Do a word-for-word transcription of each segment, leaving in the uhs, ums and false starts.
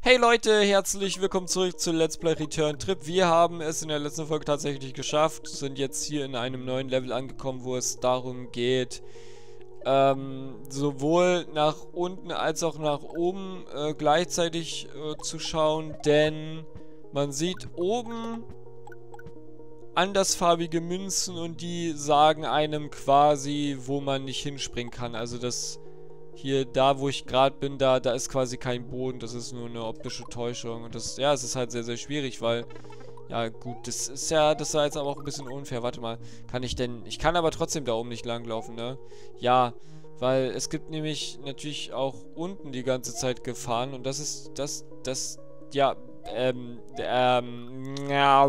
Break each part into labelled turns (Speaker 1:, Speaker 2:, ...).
Speaker 1: Hey Leute, herzlich willkommen zurück zu Let's Play Return Trip. Wir haben es in der letzten Folge tatsächlich geschafft, sind jetzt hier in einem neuen Level angekommen, wo es darum geht, ähm, sowohl nach unten als auch nach oben äh, gleichzeitig äh, zu schauen, denn man sieht oben andersfarbige Münzen und die sagen einem quasi, wo man nicht hinspringen kann. Also das hier, da wo ich gerade bin, da, da ist quasi kein Boden, das ist nur eine optische Täuschung. Und das, ja, es ist halt sehr, sehr schwierig, weil, ja gut, das ist ja, das war jetzt aber auch ein bisschen unfair. Warte mal, kann ich denn, ich kann aber trotzdem da oben nicht langlaufen, ne? Ja, weil es gibt nämlich natürlich auch unten die ganze Zeit Gefahren und das ist, das, das, ja, ähm, ähm, ja,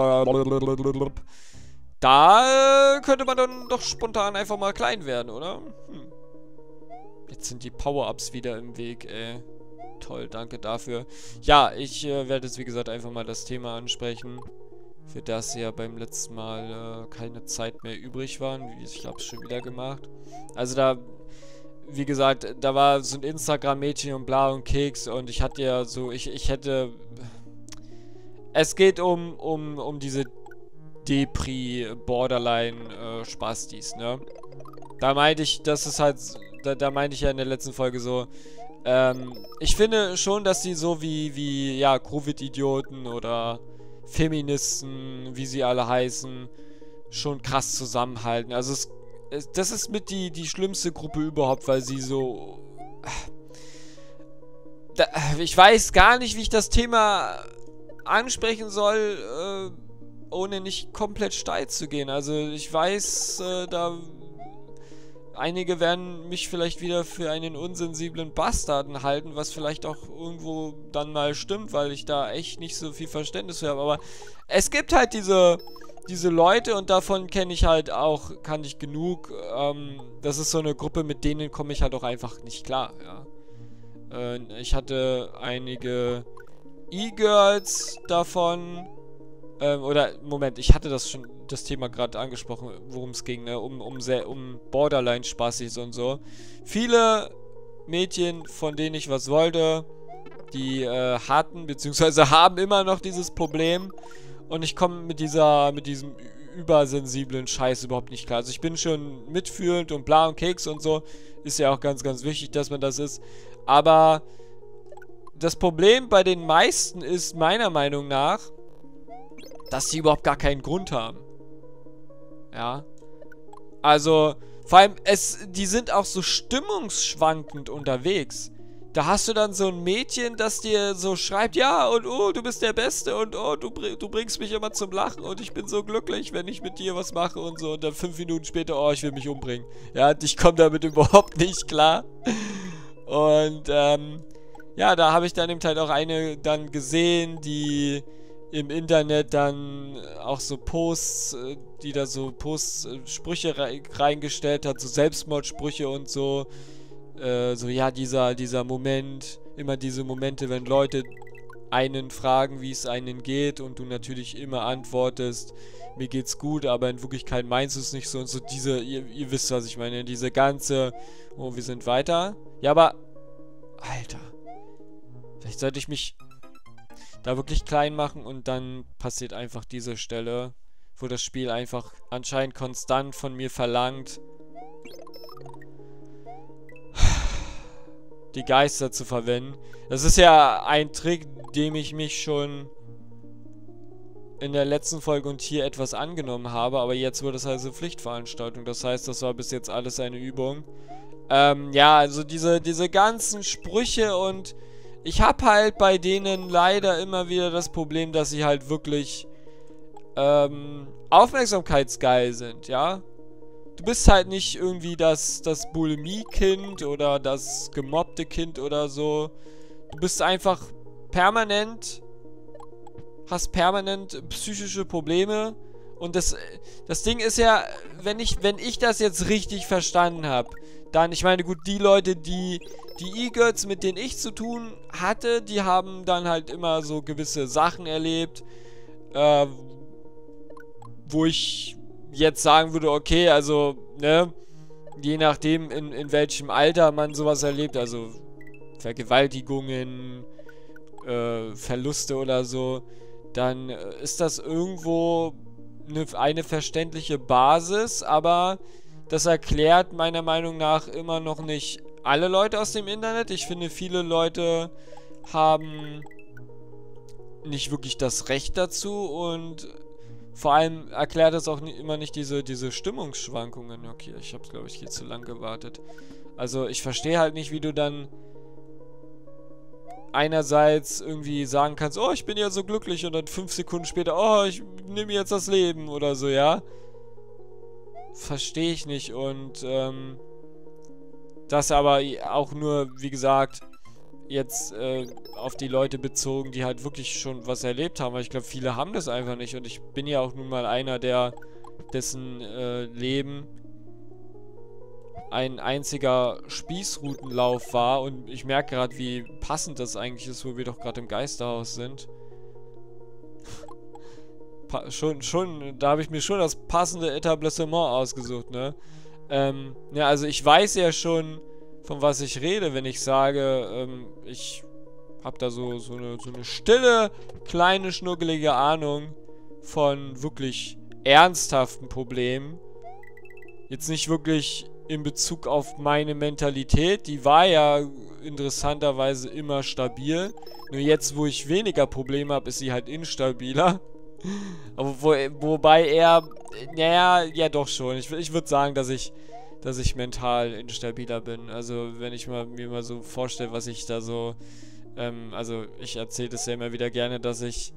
Speaker 1: da äh, könnte man dann doch spontan einfach mal klein werden, oder? Hm. Jetzt sind die Power-Ups wieder im Weg, ey. Toll, danke dafür. Ja, ich äh, werde jetzt, wie gesagt, einfach mal das Thema ansprechen, für das ja beim letzten Mal äh, keine Zeit mehr übrig war. Ich habe es schon wieder gemacht. Also da, wie gesagt, da war so ein Instagram-Mädchen und bla und Keks und ich hatte ja so, ich, ich hätte... Es geht um, um, um diese Depri-Borderline-Spastis, ne? Da meinte ich, das ist halt... Da, da meinte ich ja in der letzten Folge so, ähm, ich finde schon, dass die so wie, wie, ja, Covid-Idioten oder Feministen, wie sie alle heißen, schon krass zusammenhalten. Also es, es, das ist mit die, die schlimmste Gruppe überhaupt, weil sie so... Da, ich weiß gar nicht, wie ich das Thema ansprechen soll, äh, ohne nicht komplett steil zu gehen. Also ich weiß, äh, da... Einige werden mich vielleicht wieder für einen unsensiblen Bastarden halten, was vielleicht auch irgendwo dann mal stimmt, weil ich da echt nicht so viel Verständnis für habe. Aber es gibt halt diese, diese Leute und davon kenne ich halt auch, kann ich genug. Ähm, das ist so eine Gruppe, mit denen komme ich halt auch einfach nicht klar, ja. Äh, ich hatte einige E-Girls davon. Ähm, oder, Moment, ich hatte das schon, das Thema gerade angesprochen, worum es ging, ne? Um, um, sehr, um Borderline-Spassis und so. Viele Mädchen, von denen ich was wollte, die äh, hatten, beziehungsweise haben immer noch dieses Problem. Und ich komme mit dieser, mit diesem übersensiblen Scheiß überhaupt nicht klar. Also ich bin schon mitfühlend und bla und Keks und so. Ist ja auch ganz, ganz wichtig, dass man das ist. Aber das Problem bei den meisten ist, meiner Meinung nach, dass sie überhaupt gar keinen Grund haben. Ja. Also, vor allem, es, die sind auch so stimmungsschwankend unterwegs. Da hast du dann so ein Mädchen, das dir so schreibt, ja, und oh, du bist der Beste und oh, du, du bringst mich immer zum Lachen und ich bin so glücklich, wenn ich mit dir was mache und so. Und dann fünf Minuten später, oh, ich will mich umbringen. Ja, ich komme damit überhaupt nicht klar. Und, ähm, ja, da habe ich dann eben halt auch eine dann gesehen, die im Internet dann auch so Posts, die da so Posts, Sprüche reingestellt hat, so Selbstmordsprüche und so. Äh, so, ja, dieser, dieser Moment, immer diese Momente, wenn Leute einen fragen, wie es einen geht und du natürlich immer antwortest, mir geht's gut, aber in Wirklichkeit meinst du es nicht so und so diese, ihr, ihr wisst, was ich meine, diese ganze, oh, wir sind weiter. Ja, aber, Alter, vielleicht sollte ich mich da wirklich klein machen und dann passiert einfach diese Stelle, wo das Spiel einfach anscheinend konstant von mir verlangt, die Geister zu verwenden. Das ist ja ein Trick, dem ich mich schon in der letzten Folge und hier etwas angenommen habe, aber jetzt wird es also Pflichtveranstaltung. Das heißt, das war bis jetzt alles eine Übung. Ähm, ja, also diese, diese ganzen Sprüche und ich habe halt bei denen leider immer wieder das Problem, dass sie halt wirklich ähm, aufmerksamkeitsgeil sind, ja. Du bist halt nicht irgendwie das, das Bulimie-Kind oder das gemobbte Kind oder so. Du bist einfach permanent, hast permanent psychische Probleme. Und das, das Ding ist ja, wenn ich, wenn ich das jetzt richtig verstanden habe, dann, ich meine, gut, die Leute, die die E-Girls, mit denen ich zu tun hatte, die haben dann halt immer so gewisse Sachen erlebt, äh, wo ich jetzt sagen würde, okay, also, ne, je nachdem, in, in welchem Alter man sowas erlebt, also Vergewaltigungen äh, Verluste oder so, dann äh, ist das irgendwo eine, eine verständliche Basis, aber das erklärt meiner Meinung nach immer noch nicht alle Leute aus dem Internet. Ich finde, viele Leute haben nicht wirklich das Recht dazu und vor allem erklärt es auch nie, immer nicht diese, diese Stimmungsschwankungen. Okay, ich habe, glaube ich, hier zu lang gewartet. Also ich verstehe halt nicht, wie du dann einerseits irgendwie sagen kannst, oh, ich bin ja so glücklich und dann fünf Sekunden später, oh, ich nehme jetzt das Leben oder so, ja? Verstehe ich nicht und ähm, das aber auch nur, wie gesagt, jetzt äh, auf die Leute bezogen, die halt wirklich schon was erlebt haben, weil ich glaube, viele haben das einfach nicht und ich bin ja auch nun mal einer, der dessen äh, Leben ein einziger Spießrutenlauf war und ich merke gerade, wie passend das eigentlich ist, wo wir doch gerade im Geisterhaus sind. Pa schon, schon, da habe ich mir schon das passende Etablissement ausgesucht, ne? Ähm, ja, also ich weiß ja schon, von was ich rede, wenn ich sage, ähm, ich habe da so, so, eine, so eine stille, kleine, schnuckelige Ahnung von wirklich ernsthaften Problemen. Jetzt nicht wirklich in Bezug auf meine Mentalität, die war ja interessanterweise immer stabil. Nur jetzt, wo ich weniger Probleme habe, ist sie halt instabiler. Aber wo, wobei er, naja, ja doch schon. Ich, ich würde sagen, dass ich, dass ich mental instabiler bin. Also wenn ich mal, mir mal so vorstelle, was ich da so, ähm, also ich erzähle das ja immer wieder gerne, dass ich,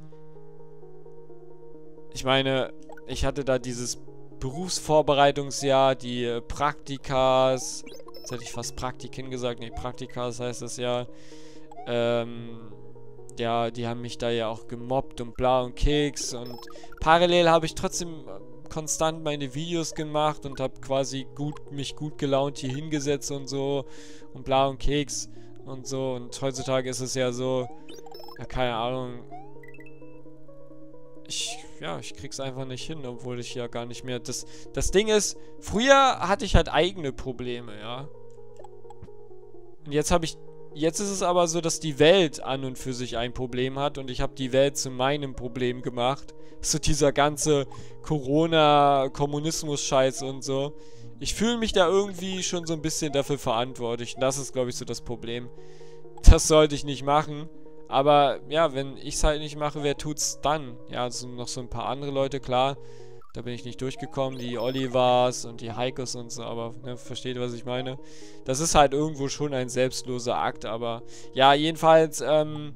Speaker 1: ich meine, ich hatte da dieses Berufsvorbereitungsjahr, die äh, Praktikas, jetzt hätte ich fast Praktiken gesagt, nee, Praktikas heißt das ja, ähm, ja, die haben mich da ja auch gemobbt und bla und Keks und parallel habe ich trotzdem konstant meine Videos gemacht und habe quasi gut, mich gut gelaunt hier hingesetzt und so und bla und Keks und so und heutzutage ist es ja so, ja, keine Ahnung, ich, ja, ich krieg's einfach nicht hin, obwohl ich ja gar nicht mehr, das, das Ding ist, früher hatte ich halt eigene Probleme, ja, und jetzt habe ich, jetzt ist es aber so, dass die Welt an und für sich ein Problem hat und ich habe die Welt zu meinem Problem gemacht, so dieser ganze Corona-Kommunismus-Scheiß und so, ich fühle mich da irgendwie schon so ein bisschen dafür verantwortlich und das ist, glaube ich, so das Problem, das sollte ich nicht machen. Aber ja, wenn ich es halt nicht mache, wer tut's dann? Ja, also noch so ein paar andere Leute, klar. Da bin ich nicht durchgekommen. Die Olivers und die Heikos und so, aber ne, versteht, was ich meine? Das ist halt irgendwo schon ein selbstloser Akt, aber ja, jedenfalls, ähm,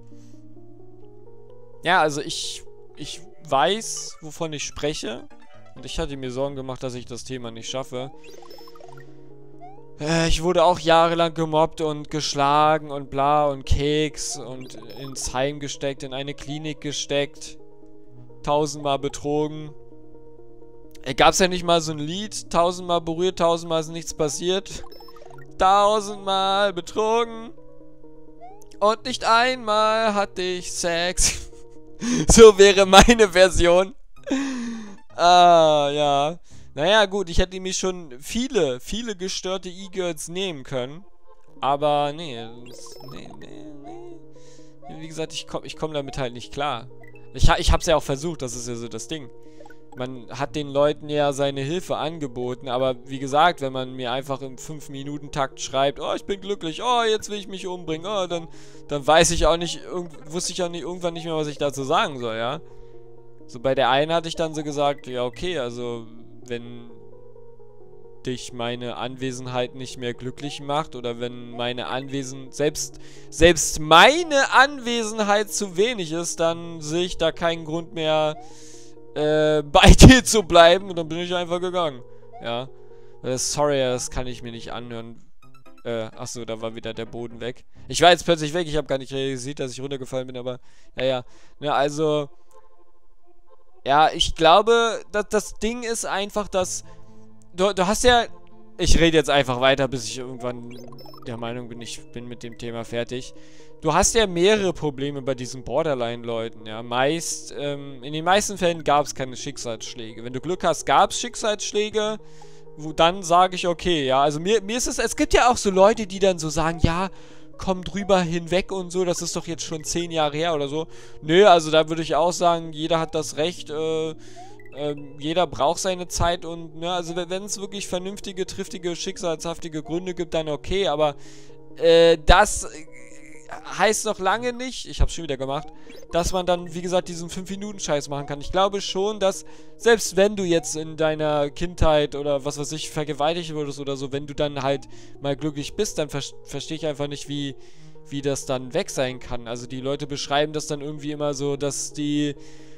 Speaker 1: ja, also ich, ich weiß, wovon ich spreche. Und ich hatte mir Sorgen gemacht, dass ich das Thema nicht schaffe. Ich wurde auch jahrelang gemobbt und geschlagen und bla und Keks und ins Heim gesteckt, in eine Klinik gesteckt. Tausendmal betrogen. Gab's ja nicht mal so ein Lied, tausendmal berührt, tausendmal ist nichts passiert. Tausendmal betrogen. Und nicht einmal hatte ich Sex. So wäre meine Version. Ah, ja. Naja, gut, ich hätte mir schon viele, viele gestörte E-Girls nehmen können. Aber nee, das, nee, nee, nee. Wie gesagt, ich komme ich komm damit halt nicht klar. Ich, ich hab's ja auch versucht, das ist ja so das Ding. Man hat den Leuten ja seine Hilfe angeboten, aber wie gesagt, wenn man mir einfach im fünf Minuten Takt schreibt, oh, ich bin glücklich, oh, jetzt will ich mich umbringen, oh, dann, dann weiß ich auch nicht, wusste ich auch nicht, irgendwann nicht mehr, was ich dazu sagen soll, ja. So bei der einen hatte ich dann so gesagt, ja, okay, also wenn dich meine Anwesenheit nicht mehr glücklich macht oder wenn meine Anwesenheit, selbst, selbst meine Anwesenheit zu wenig ist, dann sehe ich da keinen Grund mehr, äh, bei dir zu bleiben und dann bin ich einfach gegangen. Ja. Äh, sorry, das kann ich mir nicht anhören. Äh, achso, da war wieder der Boden weg. Ich war jetzt plötzlich weg, ich habe gar nicht realisiert, dass ich runtergefallen bin, aber, ja, ja. Ja, also, ja, ich glaube, dass das Ding ist einfach, dass, du, du hast ja, ich rede jetzt einfach weiter, bis ich irgendwann der Meinung bin, ich bin mit dem Thema fertig. Du hast ja mehrere Probleme bei diesen Borderline-Leuten, ja. Meist, ähm, in den meisten Fällen gab es keine Schicksalsschläge. Wenn du Glück hast, gab es Schicksalsschläge, wo dann sage ich, okay, ja. Also mir, mir ist es, es gibt ja auch so Leute, die dann so sagen, ja, komm drüber hinweg und so, das ist doch jetzt schon zehn Jahre her oder so. Nö, also da würde ich auch sagen, jeder hat das Recht, äh, äh, jeder braucht seine Zeit und, ne, also wenn es wirklich vernünftige, triftige, schicksalshaftige Gründe gibt, dann okay, aber äh, das heißt noch lange nicht, ich hab's schon wieder gemacht, dass man dann, wie gesagt, diesen fünf Minuten Scheiß machen kann. Ich glaube schon, dass, selbst wenn du jetzt in deiner Kindheit oder was weiß ich, vergewaltigt wurdest oder so, wenn du dann halt mal glücklich bist, dann ver verstehe ich einfach nicht, wie, wie das dann weg sein kann. Also die Leute beschreiben das dann irgendwie immer so, dass die,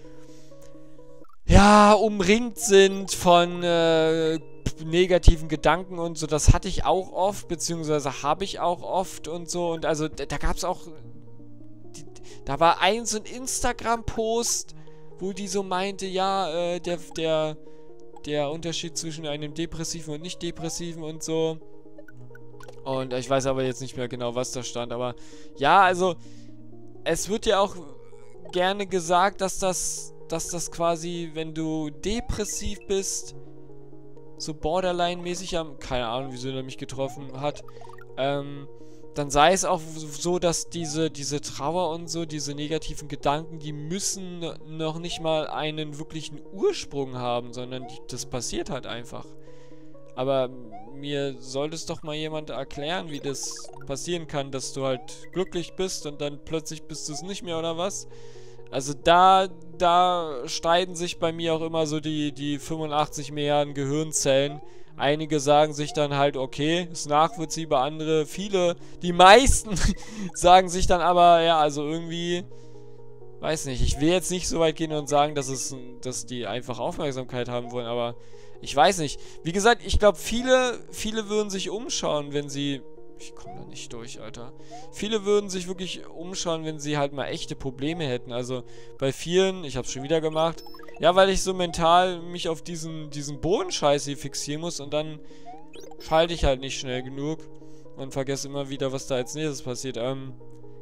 Speaker 1: ja, umringt sind von äh, negativen Gedanken und so. Das hatte ich auch oft, beziehungsweise habe ich auch oft und so. Und also da, da gab es auch, die, da war ein so ein Instagram-Post, wo die so meinte, ja, äh, der, der, der Unterschied zwischen einem Depressiven und Nicht-Depressiven und so. Und ich weiß aber jetzt nicht mehr genau, was da stand. Aber ja, also es wird ja auch gerne gesagt, dass das dass das quasi, wenn du depressiv bist, so Borderline-mäßig, keine Ahnung, wieso er mich getroffen hat, ähm, dann sei es auch so, dass diese, diese Trauer und so, diese negativen Gedanken, die müssen noch nicht mal einen wirklichen Ursprung haben, sondern die, das passiert halt einfach. Aber mir sollte es doch mal jemand erklären, wie das passieren kann, dass du halt glücklich bist und dann plötzlich bist du es nicht mehr oder was. Also da, da streiten sich bei mir auch immer so die, die fünfundachtzig Milliarden Gehirnzellen. Einige sagen sich dann halt, okay, ist nachvollziehbar, andere, viele, die meisten sagen sich dann aber, ja, also irgendwie, weiß nicht, ich will jetzt nicht so weit gehen und sagen, dass es, dass die einfach Aufmerksamkeit haben wollen, aber ich weiß nicht. Wie gesagt, ich glaube, viele, viele würden sich umschauen, wenn sie... Ich komme da nicht durch, Alter. Viele würden sich wirklich umschauen, wenn sie halt mal echte Probleme hätten. Also bei vielen, ich hab's schon wieder gemacht, ja, weil ich so mental mich auf diesen, diesen Bodenscheiß hier fixieren muss und dann schalte ich halt nicht schnell genug und vergesse immer wieder, was da als nächstes passiert. Ähm,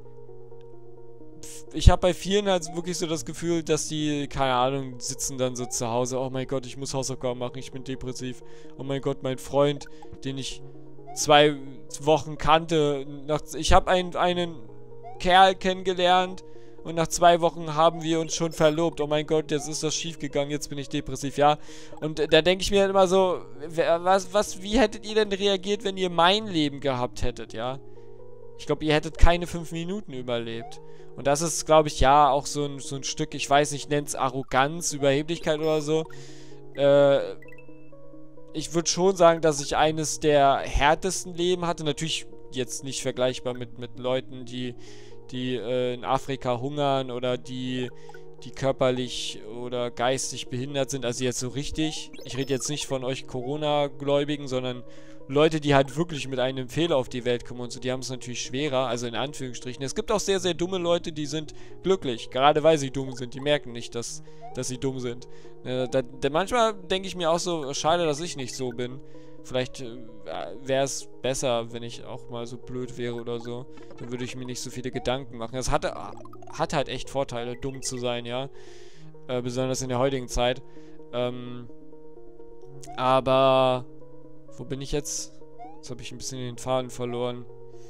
Speaker 1: ich habe bei vielen halt wirklich so das Gefühl, dass die, keine Ahnung, sitzen dann so zu Hause. Oh mein Gott, ich muss Hausaufgaben machen, ich bin depressiv. Oh mein Gott, mein Freund, den ich zwei Wochen kannte. Nach, ich habe einen, einen Kerl kennengelernt und nach zwei Wochen haben wir uns schon verlobt. Oh mein Gott, jetzt ist das schief gegangen, jetzt bin ich depressiv, ja. Und da denke ich mir halt immer so, was, was, wie hättet ihr denn reagiert, wenn ihr mein Leben gehabt hättet, ja? Ich glaube, ihr hättet keine fünf Minuten überlebt. Und das ist, glaube ich, ja, auch so ein, so ein Stück, ich weiß nicht, nennt es Arroganz, Überheblichkeit oder so. Äh... Ich würde schon sagen, dass ich eines der härtesten Leben hatte. Natürlich jetzt nicht vergleichbar mit, mit Leuten, die, die äh, in Afrika hungern oder die, die körperlich oder geistig behindert sind. Also jetzt so richtig. Ich rede jetzt nicht von euch Corona-Gläubigen, sondern Leute, die halt wirklich mit einem Fehler auf die Welt kommen und so. Die haben es natürlich schwerer, also in Anführungsstrichen. Es gibt auch sehr, sehr dumme Leute, die sind glücklich. Gerade weil sie dumm sind. Die merken nicht, dass, dass sie dumm sind. Äh, da, da manchmal denke ich mir auch so, schade, dass ich nicht so bin. Vielleicht äh, wäre es besser, wenn ich auch mal so blöd wäre oder so. Dann würde ich mir nicht so viele Gedanken machen. Es hat, hat halt echt Vorteile, dumm zu sein, ja. Äh, besonders in der heutigen Zeit. Ähm, aber... Wo bin ich jetzt? Jetzt habe ich ein bisschen den Faden verloren.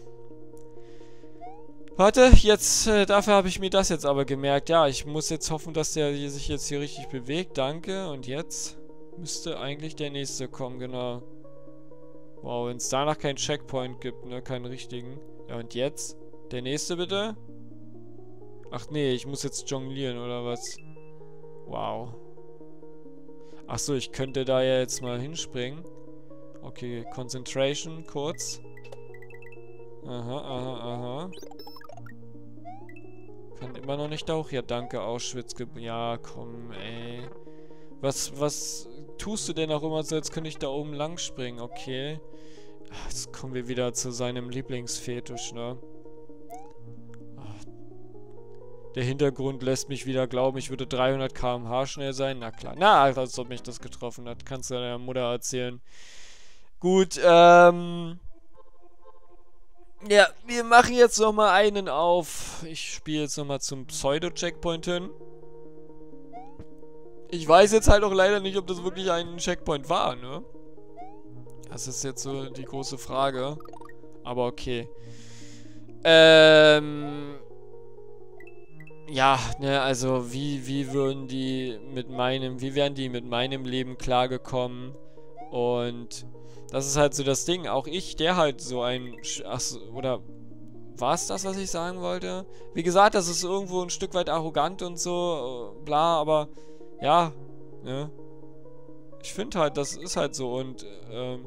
Speaker 1: Warte, jetzt, äh, dafür habe ich mir das jetzt aber gemerkt. Ja, ich muss jetzt hoffen, dass der hier sich jetzt hier richtig bewegt. Danke. Und jetzt müsste eigentlich der nächste kommen, genau. Wow, wenn es danach keinen Checkpoint gibt, ne, keinen richtigen. Ja, und jetzt? Der nächste bitte? Ach nee, ich muss jetzt jonglieren, oder was? Wow. Ach so, ich könnte da ja jetzt mal hinspringen. Okay, Concentration, kurz. Aha, aha, aha. Kann immer noch nicht hoch. Ja, danke, Auschwitz. Ja, komm, ey. Was, was tust du denn auch immer so, als könnte ich da oben lang springen? Okay. Jetzt kommen wir wieder zu seinem Lieblingsfetisch, ne? Der Hintergrund lässt mich wieder glauben, ich würde dreihundert Kilometer pro Stunde schnell sein. Na klar. Na, als ob mich das getroffen hat. Kannst du deiner Mutter erzählen. Gut, ähm... ja, wir machen jetzt nochmal einen auf. Ich spiele jetzt nochmal zum Pseudo-Checkpoint hin. Ich weiß jetzt halt auch leider nicht, ob das wirklich ein Checkpoint war, ne? Das ist jetzt so die große Frage. Aber okay. Ähm... Ja, ne, also wie, wie würden die mit meinem, wie wären die mit meinem Leben klargekommen? Und das ist halt so das Ding. Auch ich, der halt so ein, ach, so, oder war es das, was ich sagen wollte? Wie gesagt, das ist irgendwo ein Stück weit arrogant und so, äh, bla, aber ja, ne? Ich finde halt, das ist halt so und ähm,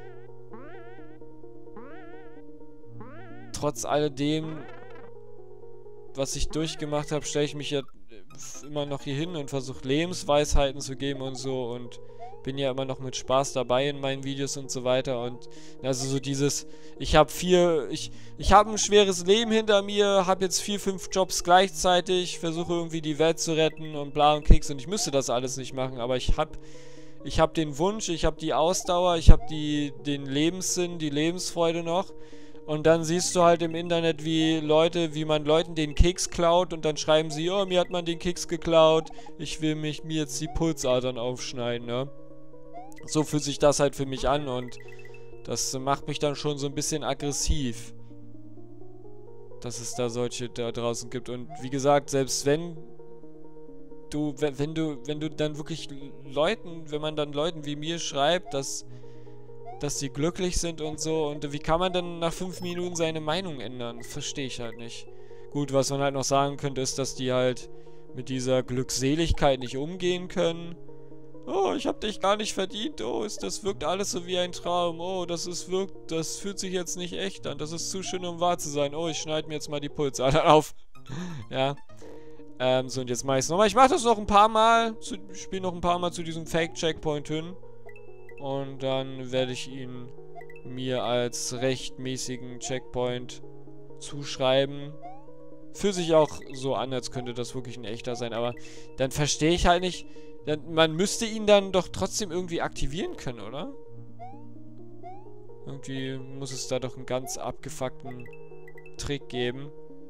Speaker 1: trotz alledem, was ich durchgemacht habe, stelle ich mich ja immer noch hier hin und versuche Lebensweisheiten zu geben und so und bin ja immer noch mit Spaß dabei in meinen Videos und so weiter und also so dieses, ich habe vier, ich, ich habe ein schweres Leben hinter mir, habe jetzt vier, fünf Jobs gleichzeitig, versuche irgendwie die Welt zu retten und bla und Keks und ich müsste das alles nicht machen, aber ich habe ich habe den Wunsch, ich habe die Ausdauer, ich habe die den Lebenssinn, die Lebensfreude noch. Und dann siehst du halt im Internet, wie Leute, wie man Leuten den Keks klaut und dann schreiben sie, oh, mir hat man den Keks geklaut, ich will mich mir jetzt die Pulsadern aufschneiden, ne? So fühlt sich das halt für mich an und das macht mich dann schon so ein bisschen aggressiv, dass es da solche da draußen gibt. Und wie gesagt, selbst wenn du, wenn du, wenn du dann wirklich Leuten, wenn man dann Leuten wie mir schreibt, dass dass sie glücklich sind und so. Und wie kann man dann nach fünf Minuten seine Meinung ändern? Verstehe ich halt nicht. Gut, was man halt noch sagen könnte, ist, dass die halt mit dieser Glückseligkeit nicht umgehen können. Oh, ich hab dich gar nicht verdient. Oh, ist, das wirkt alles so wie ein Traum. Oh, das ist wirkt, das fühlt sich jetzt nicht echt an. Das ist zu schön, um wahr zu sein. Oh, ich schneide mir jetzt mal die Pulsadern auf. Ja. Ähm, so, und jetzt mache ich es nochmal. Ich mache das noch ein paar Mal. Ich spiele noch ein paar Mal zu diesem Fake-Checkpoint hin. Und dann werde ich ihn mir als rechtmäßigen Checkpoint zuschreiben. Fühlt sich auch so an, als könnte das wirklich ein echter sein. Aber dann verstehe ich halt nicht. Dann, man müsste ihn dann doch trotzdem irgendwie aktivieren können, oder? Irgendwie muss es da doch einen ganz abgefuckten Trick geben.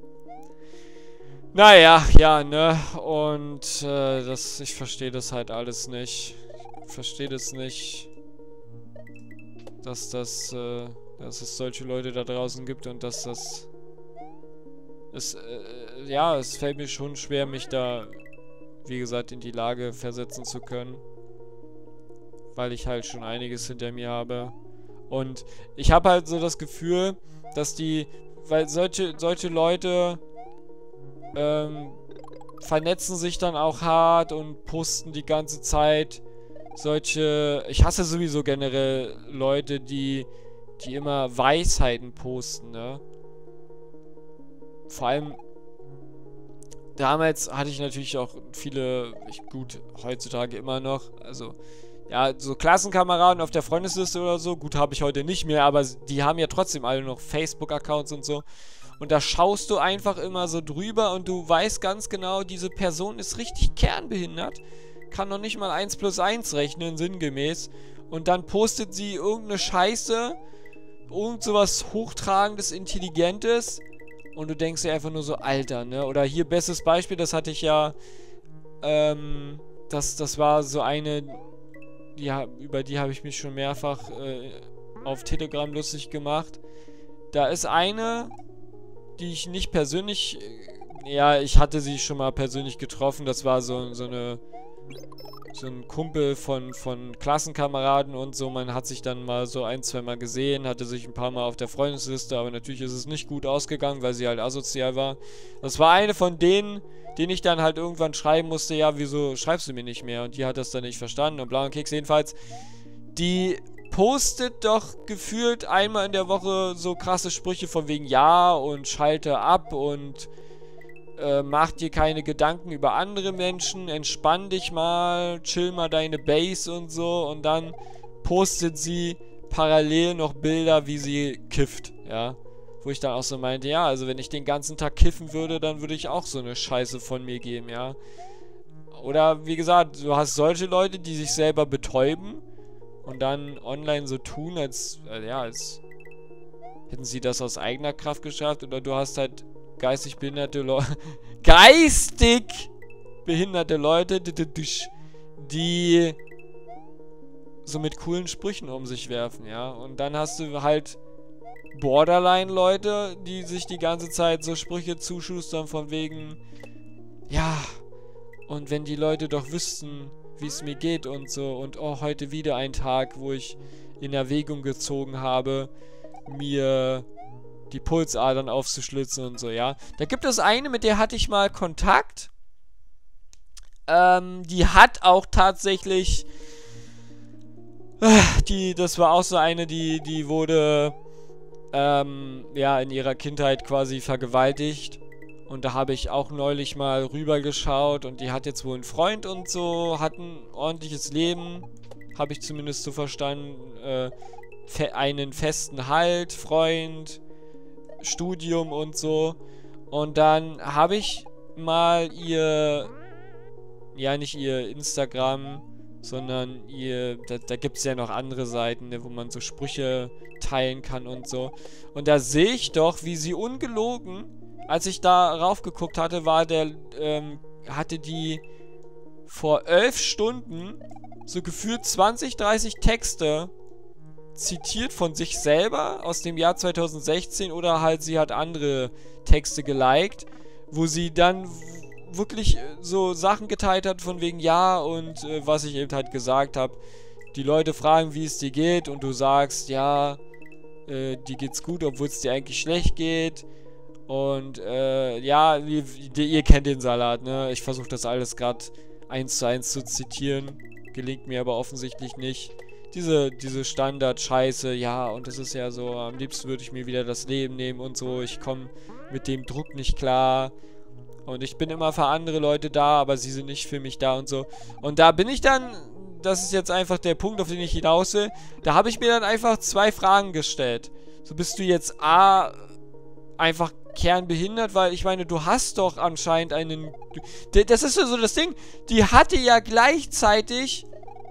Speaker 1: Naja, ja, ne? Und äh, das, ich verstehe das halt alles nicht. Ich verstehe das nicht. Dass das, äh, dass es solche Leute da draußen gibt und dass das... Es, äh, ja, es fällt mir schon schwer, mich da, wie gesagt, in die Lage versetzen zu können. Weil ich halt schon einiges hinter mir habe. Und ich habe halt so das Gefühl, dass die... Weil solche, solche Leute... Ähm, vernetzen sich dann auch hart und posten die ganze Zeit... Solche, ich hasse sowieso generell Leute, die, die immer Weisheiten posten, ne? Vor allem, damals hatte ich natürlich auch viele, ich, gut, heutzutage immer noch, also, ja, so Klassenkameraden auf der Freundesliste oder so, gut, habe ich heute nicht mehr, aber die haben ja trotzdem alle noch Facebook-Accounts und so. Und da schaust du einfach immer so drüber und du weißt ganz genau, diese Person ist richtig kernbehindert. Kann noch nicht mal eins plus eins rechnen, sinngemäß. Und dann postet sie irgendeine Scheiße, irgend sowas Hochtragendes, Intelligentes. Und du denkst dir einfach nur so, Alter, ne? Oder hier, bestes Beispiel, das hatte ich ja, ähm, das, das war so eine, ja, über die habe ich mich schon mehrfach äh, auf Telegram lustig gemacht. Da ist eine, die ich nicht persönlich, äh, ja, ich hatte sie schon mal persönlich getroffen. Das war so, so eine... so ein Kumpel von, von Klassenkameraden und so. Man hat sich dann mal so ein, zwei Mal gesehen, hatte sich ein paar Mal auf der Freundesliste, aber natürlich ist es nicht gut ausgegangen, weil sie halt asozial war. Das war eine von denen, denen ich dann halt irgendwann schreiben musste, ja, wieso schreibst du mir nicht mehr? Und die hat das dann nicht verstanden und bla und Keks. Jedenfalls, die postet doch gefühlt einmal in der Woche so krasse Sprüche von wegen ja und schalte ab und Äh, mach dir keine Gedanken über andere Menschen, entspann dich mal, chill mal deine Base und so und dann postet sie parallel noch Bilder, wie sie kifft, ja. Wo ich dann auch so meinte, ja, also wenn ich den ganzen Tag kiffen würde, dann würde ich auch so eine Scheiße von mir geben, ja. Oder wie gesagt, du hast solche Leute, die sich selber betäuben und dann online so tun, als, äh, ja, als hätten sie das aus eigener Kraft geschafft, oder du hast halt geistig behinderte Leute, geistig behinderte Leute, die so mit coolen Sprüchen um sich werfen, ja. Und dann hast du halt Borderline-Leute, die sich die ganze Zeit so Sprüche zuschustern von wegen, ja, und wenn die Leute doch wüssten, wie es mir geht und so, und oh, heute wieder ein Tag, wo ich in Erwägung gezogen habe, mir die Pulsadern aufzuschlitzen und so, ja. Da gibt es eine, mit der hatte ich mal Kontakt. Ähm, die hat auch tatsächlich, die, das war auch so eine, die, die wurde, ähm, ja, in ihrer Kindheit quasi vergewaltigt. Und da habe ich auch neulich mal rübergeschaut und die hat jetzt wohl einen Freund und so, hat ein ordentliches Leben, habe ich zumindest so verstanden, äh, fe einen festen Halt, Freund, Studium und so. Und dann habe ich mal ihr, ja nicht ihr Instagram, sondern ihr, da, da gibt es ja noch andere Seiten, ne, wo man so Sprüche teilen kann und so. Und da sehe ich doch, wie sie ungelogen, als ich da raufgeguckt hatte, war der, ähm, hatte die vor elf Stunden so gefühlt zwanzig, dreißig Texte zitiert von sich selber aus dem Jahr zweitausendsechzehn oder halt sie hat andere Texte geliked, wo sie dann wirklich so Sachen geteilt hat von wegen ja und äh, was ich eben halt gesagt habe. Die Leute fragen, wie es dir geht und du sagst, ja, äh, dir geht's gut, obwohl es dir eigentlich schlecht geht. Und äh, ja, ihr, ihr kennt den Salat, ne? Ich versuche das alles gerade eins zu eins zu zitieren. Gelingt mir aber offensichtlich nicht. Diese, diese Standard-Scheiße, ja, und das ist ja so, am liebsten würde ich mir wieder das Leben nehmen und so. Ich komme mit dem Druck nicht klar. Und ich bin immer für andere Leute da, aber sie sind nicht für mich da und so. Und da bin ich dann, das ist jetzt einfach der Punkt, auf den ich hinaus will, da habe ich mir dann einfach zwei Fragen gestellt. So, bist du jetzt A, einfach kernbehindert, weil ich meine, du hast doch anscheinend einen... Das ist so das Ding, die hatte ja gleichzeitig...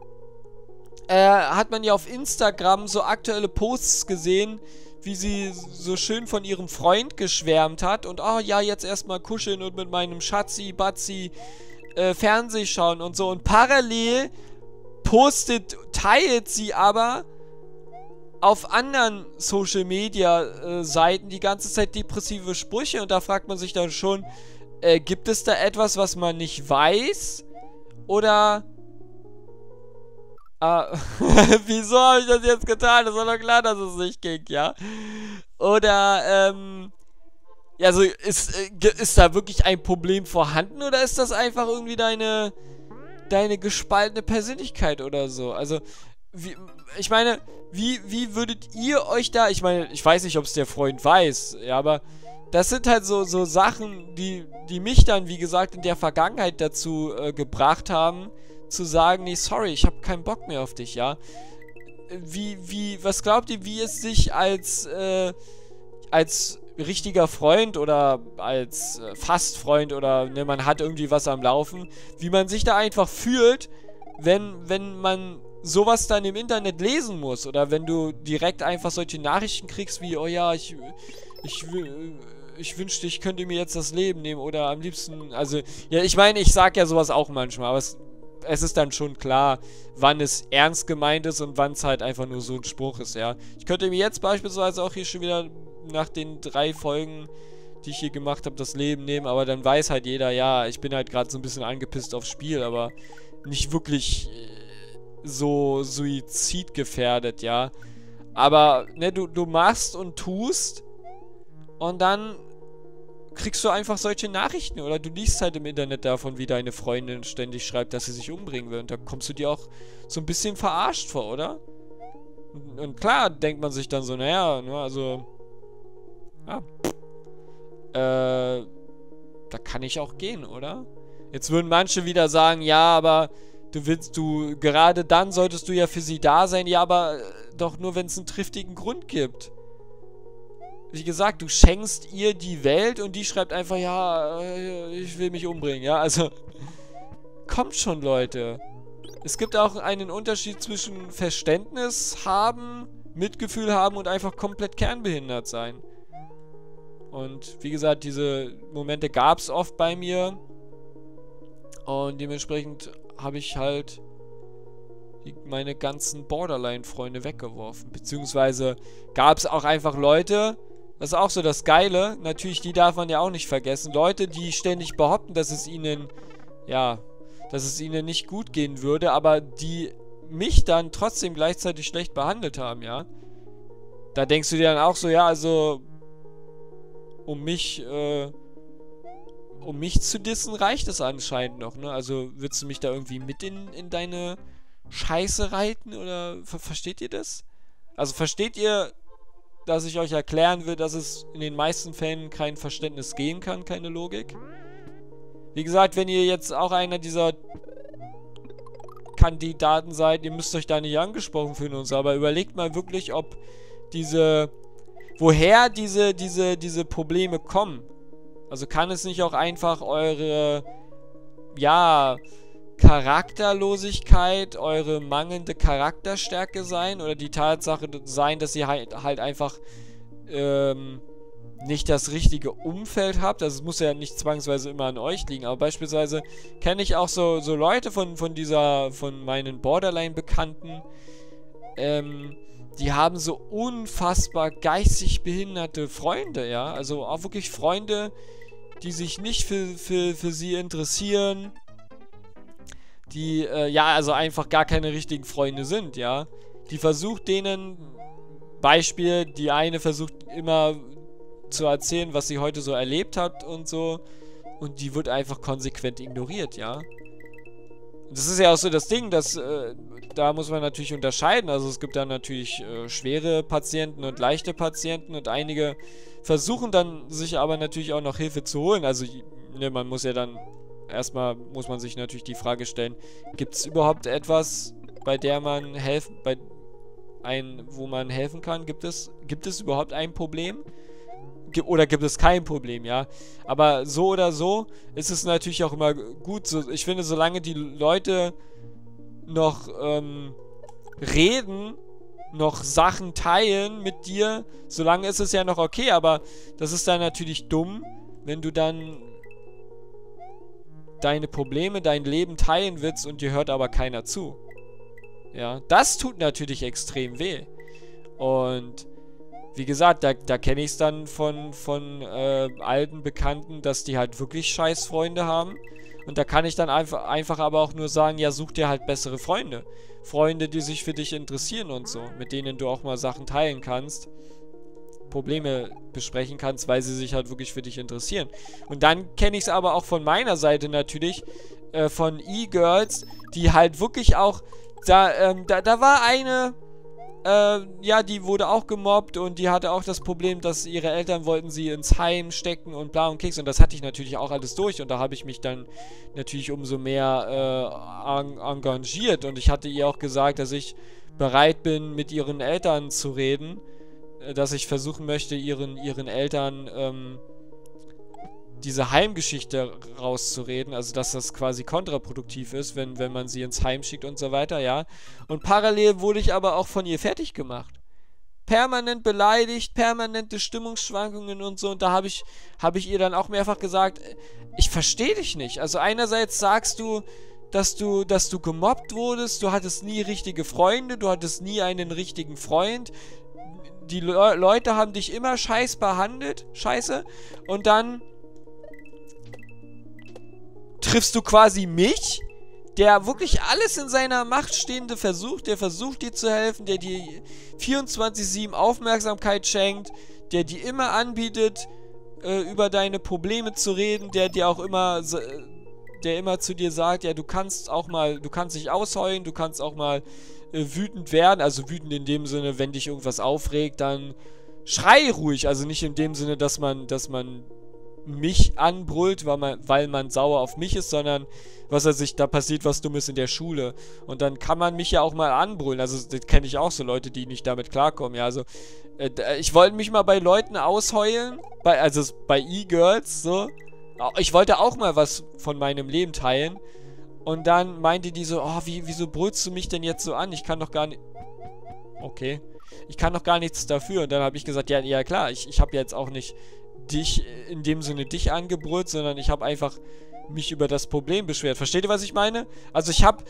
Speaker 1: Äh, hat man ja auf Instagram so aktuelle Posts gesehen, wie sie so schön von ihrem Freund geschwärmt hat und oh ja, jetzt erstmal kuscheln und mit meinem Schatzi, Batzi äh, Fernseh schauen und so. Und parallel postet, teilt sie aber auf anderen Social Media äh, Seiten die ganze Zeit depressive Sprüche und da fragt man sich dann schon, äh, gibt es da etwas, was man nicht weiß? Oder... Ah, wieso habe ich das jetzt getan? Das war doch klar, dass es nicht ging, ja? Oder, ähm... Ja, also, ist, ist da wirklich ein Problem vorhanden oder ist das einfach irgendwie deine... deine gespaltene Persönlichkeit oder so? Also, wie, ich meine, wie, wie würdet ihr euch da... Ich meine, ich weiß nicht, ob es der Freund weiß, ja, aber... Das sind halt so, so Sachen, die, die mich dann, wie gesagt, in der Vergangenheit dazu äh, gebracht haben, zu sagen, nee, sorry, ich habe keinen Bock mehr auf dich, ja. Wie, wie, was glaubt ihr, wie es sich als, äh, als richtiger Freund oder als äh, Fastfreund oder, ne, man hat irgendwie was am Laufen, wie man sich da einfach fühlt, wenn, wenn man sowas dann im Internet lesen muss oder wenn du direkt einfach solche Nachrichten kriegst wie, oh ja, ich, ich, ich wünschte, ich könnte mir jetzt das Leben nehmen oder am liebsten, also, ja, ich meine, ich sag ja sowas auch manchmal, aber es es ist dann schon klar, wann es ernst gemeint ist und wann es halt einfach nur so ein Spruch ist, ja. Ich könnte mir jetzt beispielsweise auch hier schon wieder nach den drei Folgen, die ich hier gemacht habe, das Leben nehmen, aber dann weiß halt jeder, ja, ich bin halt gerade so ein bisschen angepisst aufs Spiel, aber nicht wirklich so suizidgefährdet, ja. Aber, ne, du, du machst und tust und dann kriegst du einfach solche Nachrichten oder du liest halt im Internet davon, wie deine Freundin ständig schreibt, dass sie sich umbringen will und da kommst du dir auch so ein bisschen verarscht vor, oder? Und, und klar denkt man sich dann so, naja, ne, also ja, äh, da kann ich auch gehen, oder? Jetzt würden manche wieder sagen, ja, aber du willst, du, gerade dann solltest du ja für sie da sein, ja, aber äh, doch nur, wenn es einen triftigen Grund gibt. Wie gesagt, du schenkst ihr die Welt und die schreibt einfach, ja, ich will mich umbringen, ja, also, kommt schon, Leute. Es gibt auch einen Unterschied zwischen Verständnis haben, Mitgefühl haben und einfach komplett kernbehindert sein. Und wie gesagt, diese Momente gab es oft bei mir und dementsprechend habe ich halt, die, meine ganzen Borderline-Freunde weggeworfen. Beziehungsweise gab es auch einfach Leute, das ist auch so das Geile, natürlich, die darf man ja auch nicht vergessen, Leute, die ständig behaupten, dass es ihnen, ja, dass es ihnen nicht gut gehen würde, aber die mich dann trotzdem gleichzeitig schlecht behandelt haben, ja. Da denkst du dir dann auch so, ja, also, um mich, äh, um mich zu dissen, reicht es anscheinend noch, ne? Also, willst du mich da irgendwie mit in, in deine Scheiße reiten, oder ver versteht ihr das? Also, versteht ihr, dass ich euch erklären will, dass es in den meisten Fällen kein Verständnis geben kann, keine Logik? Wie gesagt, wenn ihr jetzt auch einer dieser Kandidaten seid, ihr müsst euch da nicht angesprochen fühlen und so, aber überlegt mal wirklich, ob diese, woher diese, diese, diese Probleme kommen. Also kann es nicht auch einfach eure, ja, Charakterlosigkeit, eure mangelnde Charakterstärke sein oder die Tatsache sein, dass ihr halt, halt einfach ähm, nicht das richtige Umfeld habt. Also es muss ja nicht zwangsweise immer an euch liegen, aber beispielsweise kenne ich auch so, so Leute von, von dieser, von meinen Borderline-Bekannten, ähm, die haben so unfassbar geistig behinderte Freunde, ja, also auch wirklich Freunde, die sich nicht für, für, für sie interessieren, die, äh, ja, also einfach gar keine richtigen Freunde sind, ja. Die versucht denen, Beispiel, die eine versucht immer zu erzählen, was sie heute so erlebt hat und so, und die wird einfach konsequent ignoriert, ja. Und das ist ja auch so das Ding, dass, äh, da muss man natürlich unterscheiden, also es gibt dann natürlich äh, schwere Patienten und leichte Patienten und einige versuchen dann sich aber natürlich auch noch Hilfe zu holen, also ne, man muss ja dann erstmal muss man sich natürlich die Frage stellen, gibt es überhaupt etwas, bei der man helfen, bei ein, wo man helfen kann? Gibt es, gibt es überhaupt ein Problem? G- oder gibt es kein Problem, ja? Aber so oder so ist es natürlich auch immer gut, so, ich finde, solange die Leute noch ähm, reden, noch Sachen teilen mit dir, solange ist es ja noch okay, aber das ist dann natürlich dumm, wenn du dann deine Probleme, dein Leben teilen willst und dir hört aber keiner zu. Ja, das tut natürlich extrem weh. Und wie gesagt, da, da kenne ich es dann von, von äh, alten Bekannten, dass die halt wirklich scheiß Freunde haben. Und da kann ich dann einfach, einfach aber auch nur sagen, ja, such dir halt bessere Freunde. Freunde, die sich für dich interessieren und so. Mit denen du auch mal Sachen teilen kannst. Probleme besprechen kannst, weil sie sich halt wirklich für dich interessieren. Und dann kenne ich es aber auch von meiner Seite natürlich, äh, von E-Girls, die halt wirklich auch, da, ähm, da, da war eine, äh, ja, die wurde auch gemobbt und die hatte auch das Problem, dass ihre Eltern wollten sie ins Heim stecken und bla und Keks, und das hatte ich natürlich auch alles durch, und da habe ich mich dann natürlich umso mehr äh, engagiert, und ich hatte ihr auch gesagt, dass ich bereit bin, mit ihren Eltern zu reden, dass ich versuchen möchte, ihren, ihren Eltern ähm, diese Heimgeschichte rauszureden, also dass das quasi kontraproduktiv ist, wenn, wenn man sie ins Heim schickt und so weiter, ja. Und parallel wurde ich aber auch von ihr fertig gemacht. Permanent beleidigt, permanente Stimmungsschwankungen und so, und da habe ich, hab ich ihr dann auch mehrfach gesagt, ich verstehe dich nicht. Also einerseits sagst du, dass du, dass du gemobbt wurdest, du hattest nie richtige Freunde, du hattest nie einen richtigen Freund, die Le Leute haben dich immer scheiß behandelt, scheiße, und dann triffst du quasi mich, der wirklich alles in seiner Macht Stehende versucht, der versucht dir zu helfen, der dir vierundzwanzig sieben Aufmerksamkeit schenkt, der dir immer anbietet, äh, über deine Probleme zu reden, der dir auch immer, der immer zu dir sagt, ja, du kannst auch mal, du kannst dich ausheulen, du kannst auch mal äh, wütend werden, also wütend in dem Sinne, wenn dich irgendwas aufregt, dann schrei ruhig, also nicht in dem Sinne, dass man, dass man mich anbrüllt, weil man, weil man sauer auf mich ist, sondern was er sich, da passiert was Dummes in der Schule. Und dann kann man mich ja auch mal anbrüllen. Also das kenne ich auch so Leute, die nicht damit klarkommen. Ja, also äh, ich wollte mich mal bei Leuten ausheulen, bei, also bei E-Girls, so. Ich wollte auch mal was von meinem Leben teilen. Und dann meinte die so, oh, wie, wieso brüllst du mich denn jetzt so an? Ich kann doch gar nicht... Okay. Ich kann doch gar nichts dafür. Und dann habe ich gesagt, ja, ja klar, ich, ich habe jetzt auch nicht dich, in dem Sinne dich angebrüllt, sondern ich habe einfach mich über das Problem beschwert. Versteht ihr, was ich meine? Also ich habe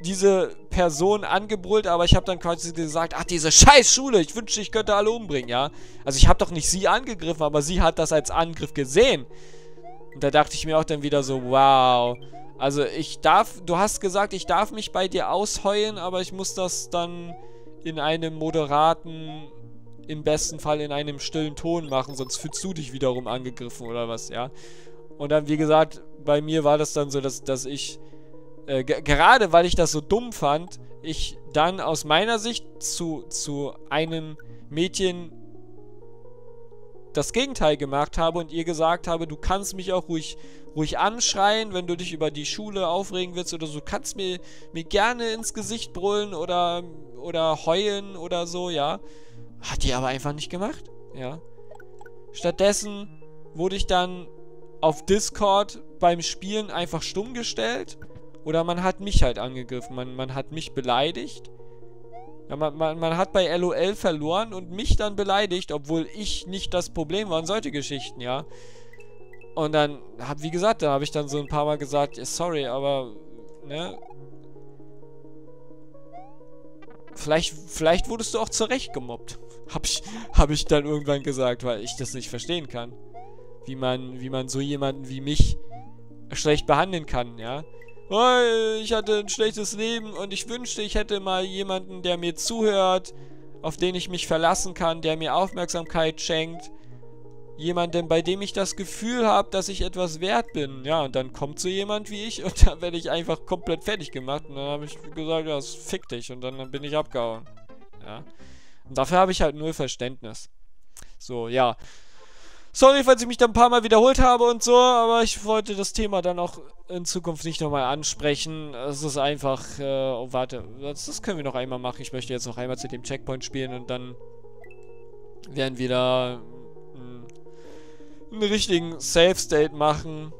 Speaker 1: diese Person angebrüllt, aber ich habe dann quasi gesagt, ach, diese scheiß Schule, ich wünschte, ich könnte alle umbringen, ja. Also ich habe doch nicht sie angegriffen, aber sie hat das als Angriff gesehen. Und da dachte ich mir auch dann wieder so, wow. Also ich darf, du hast gesagt, ich darf mich bei dir ausheulen, aber ich muss das dann in einem moderaten, im besten Fall in einem stillen Ton machen, sonst fühlst du dich wiederum angegriffen oder was, ja. Und dann, wie gesagt, bei mir war das dann so, dass, dass ich Äh, gerade weil ich das so dumm fand, ich dann aus meiner Sicht zu, zu einem Mädchen das Gegenteil gemacht habe und ihr gesagt habe, du kannst mich auch ruhig, ruhig anschreien, wenn du dich über die Schule aufregen willst oder so, du kannst mir, mir gerne ins Gesicht brüllen oder, oder heulen oder so, ja. Hat die aber einfach nicht gemacht, ja. Stattdessen wurde ich dann auf Discord beim Spielen einfach stumm gestellt. Oder man hat mich halt angegriffen. Man, man hat mich beleidigt. Ja, man, man, man hat bei LOL verloren und mich dann beleidigt, obwohl ich nicht das Problem war und solche Geschichten, ja. Und dann, hab, wie gesagt, da habe ich dann so ein paar Mal gesagt, sorry, aber, ne. Vielleicht, vielleicht wurdest du auch zurecht gemobbt. Hab ich, hab ich dann irgendwann gesagt, weil ich das nicht verstehen kann. Wie man, wie man so jemanden wie mich schlecht behandeln kann, ja. Oh, ich hatte ein schlechtes Leben und ich wünschte, ich hätte mal jemanden, der mir zuhört, auf den ich mich verlassen kann, der mir Aufmerksamkeit schenkt. Jemanden, bei dem ich das Gefühl habe, dass ich etwas wert bin. Ja, und dann kommt so jemand wie ich und dann werde ich einfach komplett fertig gemacht. Und dann habe ich gesagt, ja, fick dich. Und dann bin ich abgehauen. Ja. Und dafür habe ich halt null Verständnis. So, ja. Sorry, falls ich mich da ein paar Mal wiederholt habe und so, aber ich wollte das Thema dann auch in Zukunft nicht nochmal ansprechen. Es ist einfach, äh, oh, warte, das, das können wir noch einmal machen. Ich möchte jetzt noch einmal zu dem Checkpoint spielen und dann werden wir da mh, einen richtigen Save-State machen.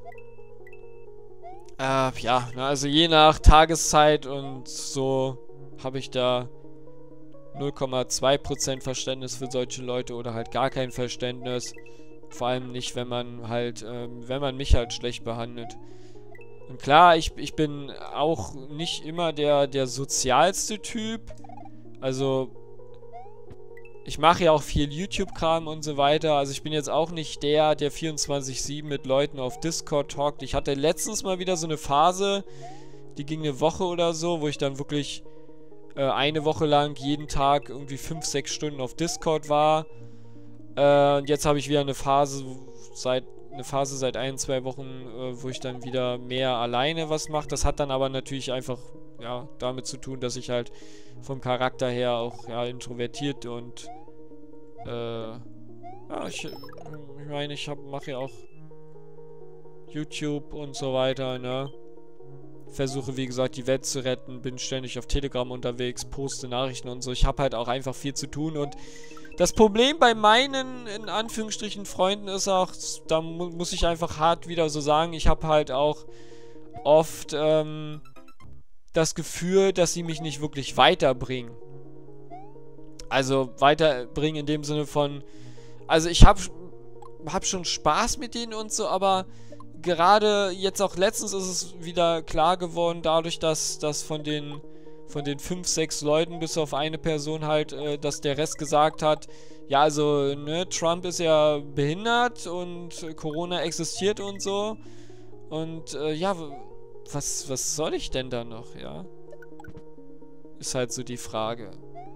Speaker 1: Äh, ja, also je nach Tageszeit und so habe ich da null Komma zwei Prozent Verständnis für solche Leute oder halt gar kein Verständnis. Vor allem nicht, wenn man halt, ähm, wenn man mich halt schlecht behandelt. Und klar, ich, ich bin auch nicht immer der, der sozialste Typ. Also, ich mache ja auch viel YouTube-Kram und so weiter. Also ich bin jetzt auch nicht der, der vierundzwanzig sieben mit Leuten auf Discord talkt. Ich hatte letztens mal wieder so eine Phase, die ging eine Woche oder so, wo ich dann wirklich äh, eine Woche lang jeden Tag irgendwie fünf, sechs Stunden auf Discord war. Äh, und jetzt habe ich wieder eine Phase seit eine Phase seit ein, zwei Wochen, äh, wo ich dann wieder mehr alleine was mache. Das hat dann aber natürlich einfach ja damit zu tun, dass ich halt vom Charakter her auch ja introvertiert und äh, ja, ich, ich meine, ich mache ja auch YouTube und so weiter, ne? Versuche, wie gesagt, die Welt zu retten, bin ständig auf Telegram unterwegs, poste Nachrichten und so. Ich habe halt auch einfach viel zu tun und das Problem bei meinen, in Anführungsstrichen, Freunden ist auch, da mu muss ich einfach hart wieder so sagen, ich habe halt auch oft ähm, das Gefühl, dass sie mich nicht wirklich weiterbringen. Also weiterbringen in dem Sinne von, also ich habe hab schon Spaß mit denen und so, aber gerade jetzt auch letztens ist es wieder klar geworden, dadurch, dass das von den von den fünf, sechs Leuten bis auf eine Person halt, äh, dass der Rest gesagt hat, ja, also, ne, Trump ist ja behindert und Corona existiert und so. Und, äh, ja, was, was soll ich denn da noch, ja? Ist halt so die Frage.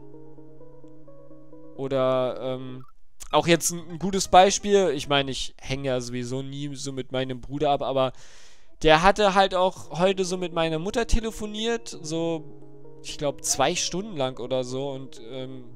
Speaker 1: Oder, ähm, auch jetzt ein, ein gutes Beispiel, ich meine, ich hänge ja sowieso nie so mit meinem Bruder ab, aber der hatte halt auch heute so mit meiner Mutter telefoniert, so ich glaube, zwei Stunden lang oder so und ähm,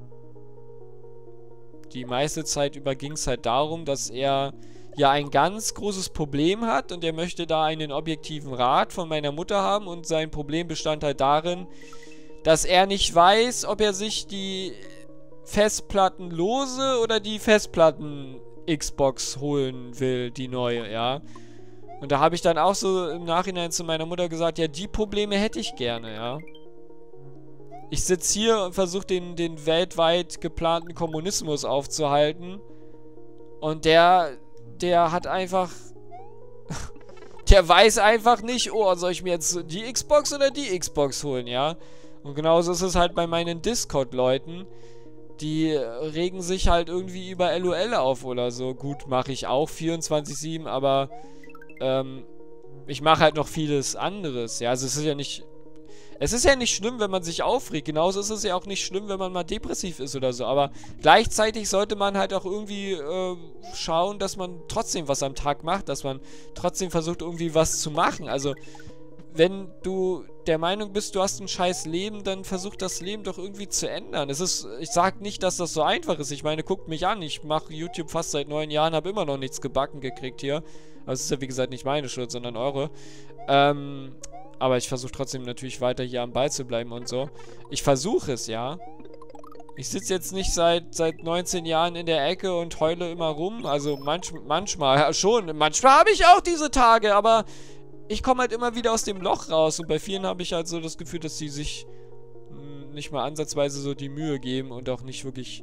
Speaker 1: die meiste Zeit über ging es halt darum, dass er ja ein ganz großes Problem hat und er möchte da einen objektiven Rat von meiner Mutter haben und sein Problem bestand halt darin, dass er nicht weiß, ob er sich die Festplattenlose oder die Festplatten-Xbox holen will, die neue, ja. Und da habe ich dann auch so im Nachhinein zu meiner Mutter gesagt, ja, die Probleme hätte ich gerne, ja. Ich sitze hier und versuche den, den weltweit geplanten Kommunismus aufzuhalten. Und der, der hat einfach... Der weiß einfach nicht, oh, soll ich mir jetzt die Xbox oder die Xbox holen, ja? Und genauso ist es halt bei meinen Discord-Leuten. Die regen sich halt irgendwie über LOL auf oder so. Gut, mache ich auch vierundzwanzig sieben, aber ähm, ich mache halt noch vieles anderes. Ja, also es ist ja nicht... Es ist ja nicht schlimm, wenn man sich aufregt. Genauso ist es ja auch nicht schlimm, wenn man mal depressiv ist oder so. Aber gleichzeitig sollte man halt auch irgendwie äh, schauen, dass man trotzdem was am Tag macht. Dass man trotzdem versucht, irgendwie was zu machen. Also, wenn du der Meinung bist, du hast ein scheiß Leben, dann versuch das Leben doch irgendwie zu ändern. Es ist, ich sag nicht, dass das so einfach ist. Ich meine, guckt mich an. Ich mache YouTube fast seit neun Jahren, habe immer noch nichts gebacken gekriegt hier. Also, es ist ja wie gesagt nicht meine Schuld, sondern eure. Ähm... Aber ich versuche trotzdem natürlich weiter hier am Ball zu bleiben und so. Ich versuche es, ja. Ich sitze jetzt nicht seit, seit neunzehn Jahren in der Ecke und heule immer rum. Also manch, manchmal, ja schon. Manchmal habe ich auch diese Tage, aber ich komme halt immer wieder aus dem Loch raus. Und bei vielen habe ich halt so das Gefühl, dass sie sich mh, nicht mal ansatzweise so die Mühe geben und auch nicht wirklich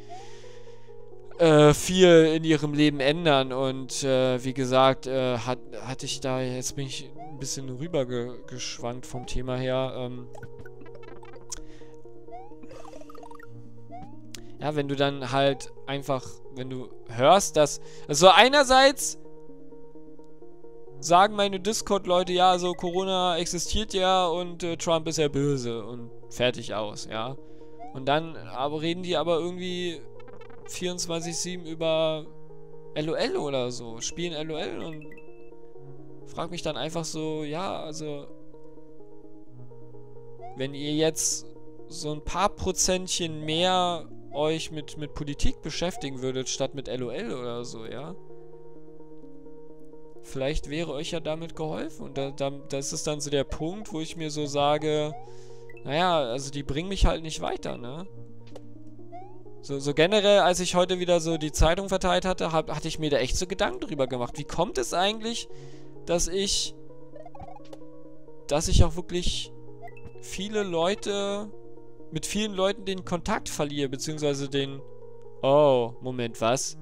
Speaker 1: äh, viel in ihrem Leben ändern. Und äh, wie gesagt, äh, hat, hatte ich da, jetzt bin ich ein bisschen rübergeschwankt vom Thema her. Ähm ja, wenn du dann halt einfach, wenn du hörst, dass... Also einerseits sagen meine Discord-Leute, ja, so Corona existiert ja und äh, Trump ist ja böse und fertig aus, ja. Und dann aber reden die aber irgendwie vierundzwanzig sieben über LOL oder so, spielen LOL und frag mich dann einfach so, ja, also wenn ihr jetzt so ein paar Prozentchen mehr euch mit, mit Politik beschäftigen würdet, statt mit LOL oder so, ja, vielleicht wäre euch ja damit geholfen. Und da, da, das ist dann so der Punkt, wo ich mir so sage, naja, also die bringen mich halt nicht weiter, ne? So, so generell, als ich heute wieder so die Zeitung verteilt hatte, hab, hatte ich mir da echt so Gedanken drüber gemacht. Wie kommt es eigentlich, dass ich, dass ich auch wirklich viele Leute, mit vielen Leuten den Kontakt verliere, beziehungsweise den, oh, Moment, was?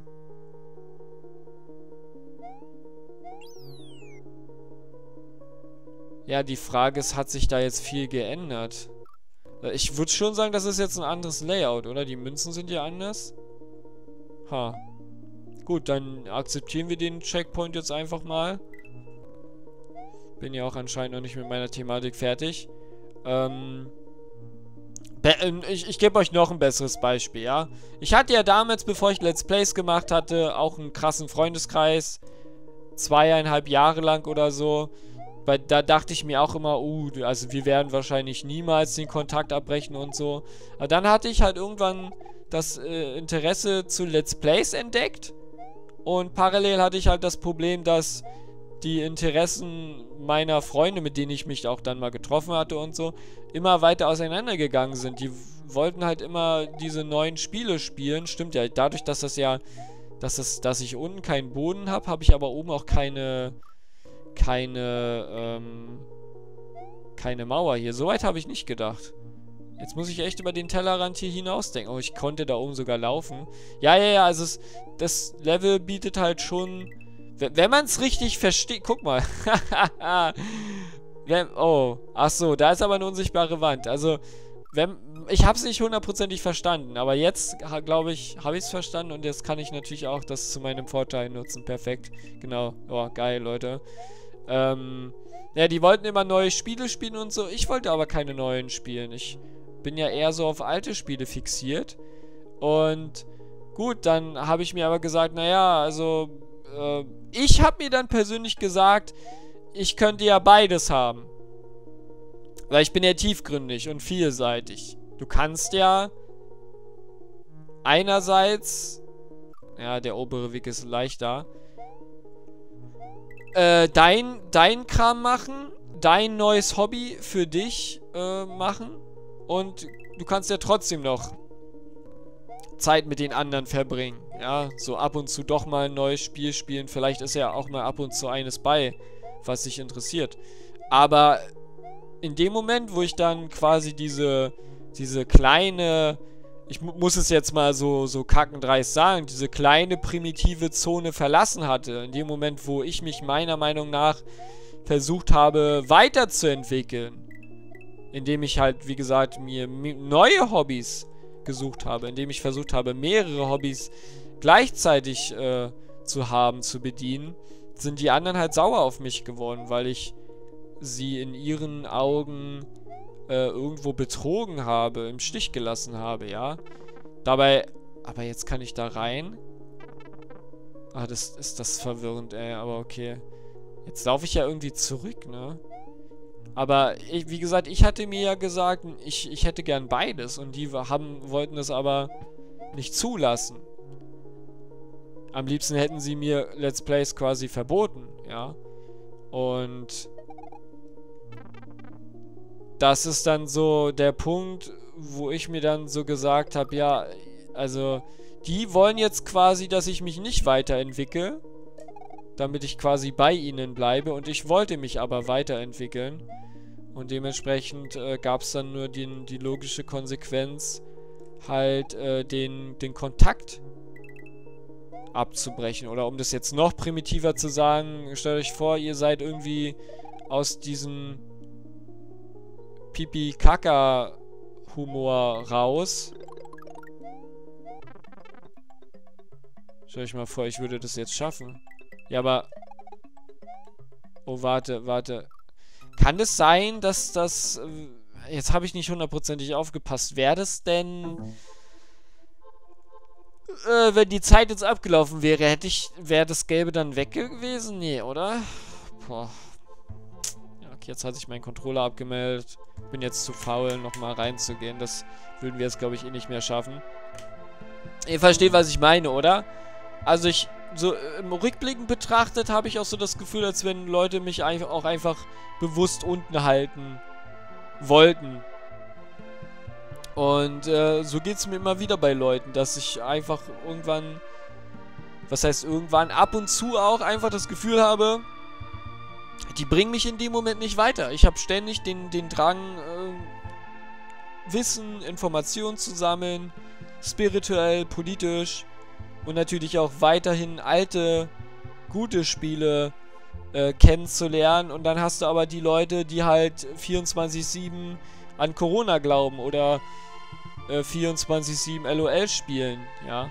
Speaker 1: Ja, die Frage ist, hat sich da jetzt viel geändert? Ich würde schon sagen, das ist jetzt ein anderes Layout, oder? Die Münzen sind ja anders. Ha. Gut, dann akzeptieren wir den Checkpoint jetzt einfach mal. Bin ja auch anscheinend noch nicht mit meiner Thematik fertig. Ähm... Ich, ich gebe euch noch ein besseres Beispiel, ja. Ich hatte ja damals, bevor ich Let's Plays gemacht hatte, auch einen krassen Freundeskreis. Zweieinhalb Jahre lang oder so. Weil da dachte ich mir auch immer, uh, also wir werden wahrscheinlich niemals den Kontakt abbrechen und so. Aber dann hatte ich halt irgendwann das äh, Interesse zu Let's Plays entdeckt. Und parallel hatte ich halt das Problem, dass die Interessen meiner Freunde, mit denen ich mich auch dann mal getroffen hatte und so, immer weiter auseinandergegangen sind. Die wollten halt immer diese neuen Spiele spielen. Stimmt ja, dadurch, dass das ja, dass, es, dass ich unten keinen Boden habe, habe ich aber oben auch keine... keine, ähm, keine Mauer hier. Soweit habe ich nicht gedacht. Jetzt muss ich echt über den Tellerrand hier hinausdenken. Oh, ich konnte da oben sogar laufen. Ja, ja, ja, also es, das Level bietet halt schon... Wenn man es richtig versteht... Guck mal. Oh, ach so, da ist aber eine unsichtbare Wand. Also, wenn... Ich habe es nicht hundertprozentig verstanden, aber jetzt, glaube ich, habe ich es verstanden und jetzt kann ich natürlich auch das zu meinem Vorteil nutzen. Perfekt. Genau. Oh, geil, Leute. Ähm, ja, die wollten immer neue Spiele spielen und so. Ich wollte aber keine neuen spielen. Ich bin ja eher so auf alte Spiele fixiert. Und gut, dann habe ich mir aber gesagt, naja, also äh, ich habe mir dann persönlich gesagt, ich könnte ja beides haben. Weil ich bin ja tiefgründig und vielseitig. Du kannst ja einerseits, ja, der obere Weg ist leichter, Äh, dein, dein Kram machen, dein neues Hobby für dich äh, machen und du kannst ja trotzdem noch Zeit mit den anderen verbringen, ja, so ab und zu doch mal ein neues Spiel spielen, vielleicht ist ja auch mal ab und zu eines bei, was dich interessiert, aber in dem Moment, wo ich dann quasi diese, diese kleine, ich mu muss es jetzt mal so, so kackendreist sagen, diese kleine primitive Zone verlassen hatte. In dem Moment, wo ich mich meiner Meinung nach versucht habe, weiterzuentwickeln. Indem ich halt, wie gesagt, mir neue Hobbys gesucht habe. Indem ich versucht habe, mehrere Hobbys gleichzeitig äh, zu haben, zu bedienen, sind die anderen halt sauer auf mich geworden, weil ich sie in ihren Augen äh, irgendwo betrogen habe, im Stich gelassen habe, ja. Dabei, aber jetzt kann ich da rein. Ah, das ist das verwirrend, ey, aber okay. Jetzt laufe ich ja irgendwie zurück, ne? Aber, ich, wie gesagt, ich hatte mir ja gesagt, ich, ich hätte gern beides. Und die haben, wollten es aber nicht zulassen. Am liebsten hätten sie mir Let's Plays quasi verboten, ja. Und das ist dann so der Punkt, wo ich mir dann so gesagt habe, ja, also, die wollen jetzt quasi, dass ich mich nicht weiterentwickle, damit ich quasi bei ihnen bleibe. Und ich wollte mich aber weiterentwickeln. Und dementsprechend äh, gab es dann nur den, die logische Konsequenz, halt äh, den, den Kontakt abzubrechen. Oder um das jetzt noch primitiver zu sagen, stellt euch vor, ihr seid irgendwie aus diesem Pipi-Kaka-Humor raus. Stellt euch mal vor, ich würde das jetzt schaffen. Ja, aber... Oh, warte, warte... Kann es sein, dass das... Jetzt habe ich nicht hundertprozentig aufgepasst. Wäre das denn... Äh, wenn die Zeit jetzt abgelaufen wäre, hätte ich... Wäre das Gelbe dann weg gewesen? Nee, oder? Boah. Ja, okay, jetzt hat sich mein Controller abgemeldet. Bin jetzt zu faul, nochmal reinzugehen. Das würden wir jetzt, glaube ich, eh nicht mehr schaffen. Ihr versteht, was ich meine, oder? Also ich... So im Rückblickend betrachtet habe ich auch so das Gefühl, als wenn Leute mich einfach auch einfach bewusst unten halten wollten. Und äh, so geht es mir immer wieder bei Leuten, dass ich einfach irgendwann, was heißt irgendwann, ab und zu auch einfach das Gefühl habe, die bringen mich in dem Moment nicht weiter. Ich habe ständig den, den Drang, äh, Wissen, Informationen zu sammeln, spirituell, politisch. Und natürlich auch weiterhin alte, gute Spiele äh, kennenzulernen. Und dann hast du aber die Leute, die halt vierundzwanzig sieben an Corona glauben oder äh, vierundzwanzig sieben L O L spielen, ja.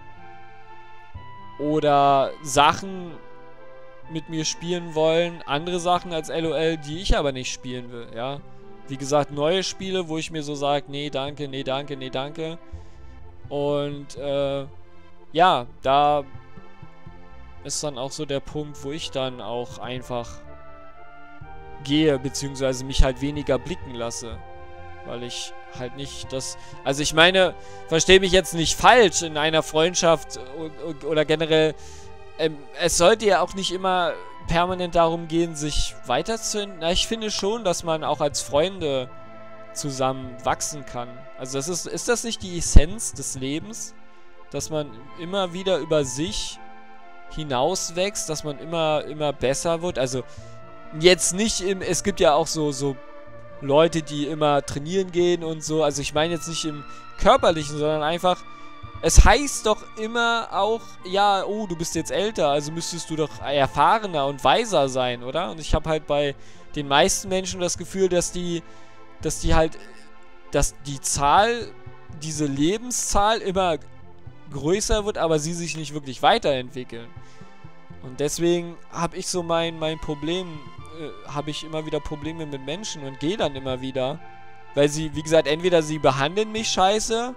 Speaker 1: Oder Sachen mit mir spielen wollen, andere Sachen als L O L, die ich aber nicht spielen will, ja. Wie gesagt, neue Spiele, wo ich mir so sage, nee, danke, nee, danke, nee, danke. Und, äh... ja, da ist dann auch so der Punkt, wo ich dann auch einfach gehe, beziehungsweise mich halt weniger blicken lasse. Weil ich halt nicht das... Also ich meine, verstehe mich jetzt nicht falsch in einer Freundschaft oder generell... Ähm, es sollte ja auch nicht immer permanent darum gehen, sich weiterzuentwickeln. Na, ich finde schon, dass man auch als Freunde zusammen wachsen kann. Also das ist... Ist das nicht die Essenz des Lebens? Dass man immer wieder über sich hinauswächst, dass man immer, immer besser wird. Also jetzt nicht im, es gibt ja auch so, so Leute, die immer trainieren gehen und so. Also ich meine jetzt nicht im Körperlichen, sondern einfach, es heißt doch immer auch, ja, oh, du bist jetzt älter, also müsstest du doch erfahrener und weiser sein, oder? Und ich habe halt bei den meisten Menschen das Gefühl, dass die, dass die halt, dass die Zahl, diese Lebenszahl immer größer wird, aber sie sich nicht wirklich weiterentwickeln. Und deswegen habe ich so mein, mein Problem, äh, habe ich immer wieder Probleme mit Menschen und gehe dann immer wieder, weil sie, wie gesagt, entweder sie behandeln mich scheiße,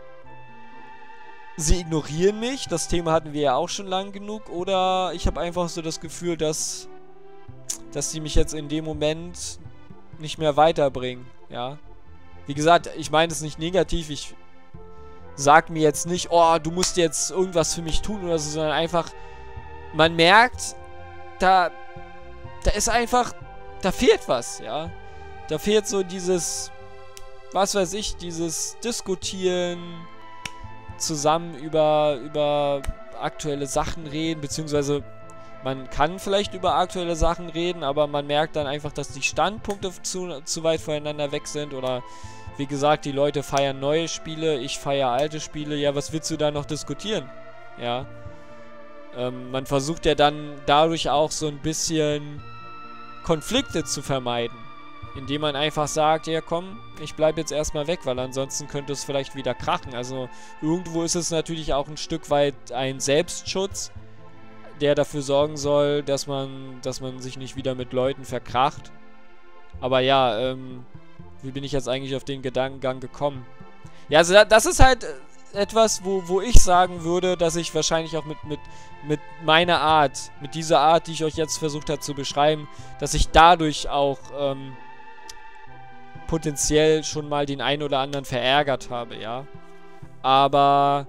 Speaker 1: sie ignorieren mich, das Thema hatten wir ja auch schon lang genug, oder ich habe einfach so das Gefühl, dass, dass sie mich jetzt in dem Moment nicht mehr weiterbringen, ja. Wie gesagt, ich meine es nicht negativ, ich sag mir jetzt nicht, oh, du musst jetzt irgendwas für mich tun oder so, sondern einfach, man merkt, da, da ist einfach, da fehlt was, ja. Da fehlt so dieses, was weiß ich, dieses Diskutieren, zusammen über, über aktuelle Sachen reden, beziehungsweise man kann vielleicht über aktuelle Sachen reden, aber man merkt dann einfach, dass die Standpunkte zu, zu weit voneinander weg sind oder Wie gesagt, die Leute feiern neue Spiele, ich feiere alte Spiele. Ja, was willst du da noch diskutieren? Ja. Ähm, man versucht ja dann dadurch auch so ein bisschen Konflikte zu vermeiden. Indem man einfach sagt, ja komm, ich bleibe jetzt erstmal weg, weil ansonsten könnte es vielleicht wieder krachen. Also irgendwo ist es natürlich auch ein Stück weit ein Selbstschutz, der dafür sorgen soll, dass man, dass man sich nicht wieder mit Leuten verkracht. Aber ja, ähm, wie bin ich jetzt eigentlich auf den Gedankengang gekommen? Ja, also das ist halt etwas, wo, wo ich sagen würde, dass ich wahrscheinlich auch mit, mit, mit meiner Art, mit dieser Art, die ich euch jetzt versucht habe zu beschreiben, dass ich dadurch auch ähm, potenziell schon mal den einen oder anderen verärgert habe, ja. Aber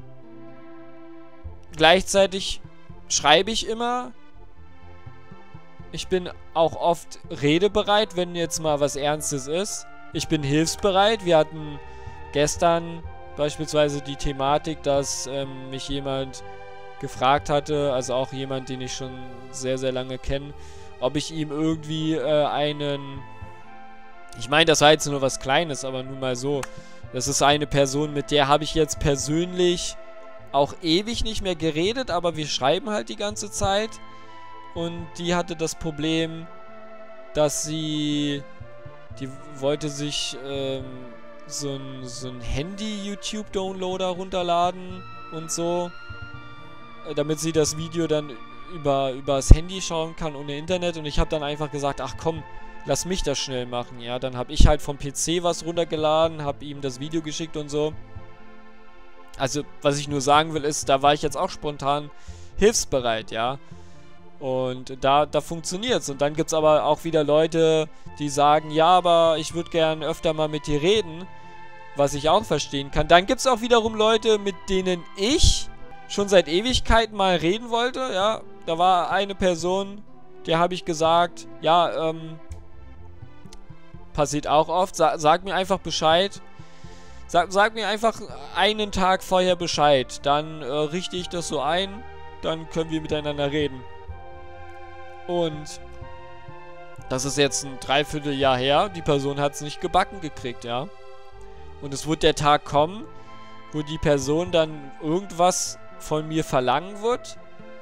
Speaker 1: gleichzeitig schreibe ich immer. Ich bin auch oft redebereit, wenn jetzt mal was Ernstes ist. Ich bin hilfsbereit. Wir hatten gestern beispielsweise die Thematik, dass ähm, mich jemand gefragt hatte, also auch jemand, den ich schon sehr, sehr lange kenne, ob ich ihm irgendwie äh, einen... Ich meine, das war jetzt nur was Kleines, aber nun mal so. Das ist eine Person, mit der habe ich jetzt persönlich auch ewig nicht mehr geredet, aber wir schreiben halt die ganze Zeit. Und die hatte das Problem, dass sie... Die wollte sich ähm, so ein, so ein Handy-YouTube-Downloader runterladen und so. Damit sie das Video dann über, über das Handy schauen kann ohne Internet. Und ich habe dann einfach gesagt, ach komm, lass mich das schnell machen, ja. Dann habe ich halt vom P C was runtergeladen, habe ihm das Video geschickt und so. Also, was ich nur sagen will, ist, da war ich jetzt auch spontan hilfsbereit, ja. Und da, da funktioniert's. Und dann gibt's aber auch wieder Leute, die sagen, ja, aber ich würde gern öfter mal mit dir reden, was ich auch verstehen kann. Dann gibt's auch wiederum Leute, mit denen ich schon seit Ewigkeiten mal reden wollte, ja. Da war eine Person, der habe ich gesagt, ja, ähm, passiert auch oft, Sa sag mir einfach Bescheid. Sag, sag mir einfach einen Tag vorher Bescheid. Dann äh, richte ich das so ein, dann können wir miteinander reden. Und das ist jetzt ein Dreivierteljahr her. Die Person hat es nicht gebacken gekriegt, ja. Und es wird der Tag kommen, wo die Person dann irgendwas von mir verlangen wird.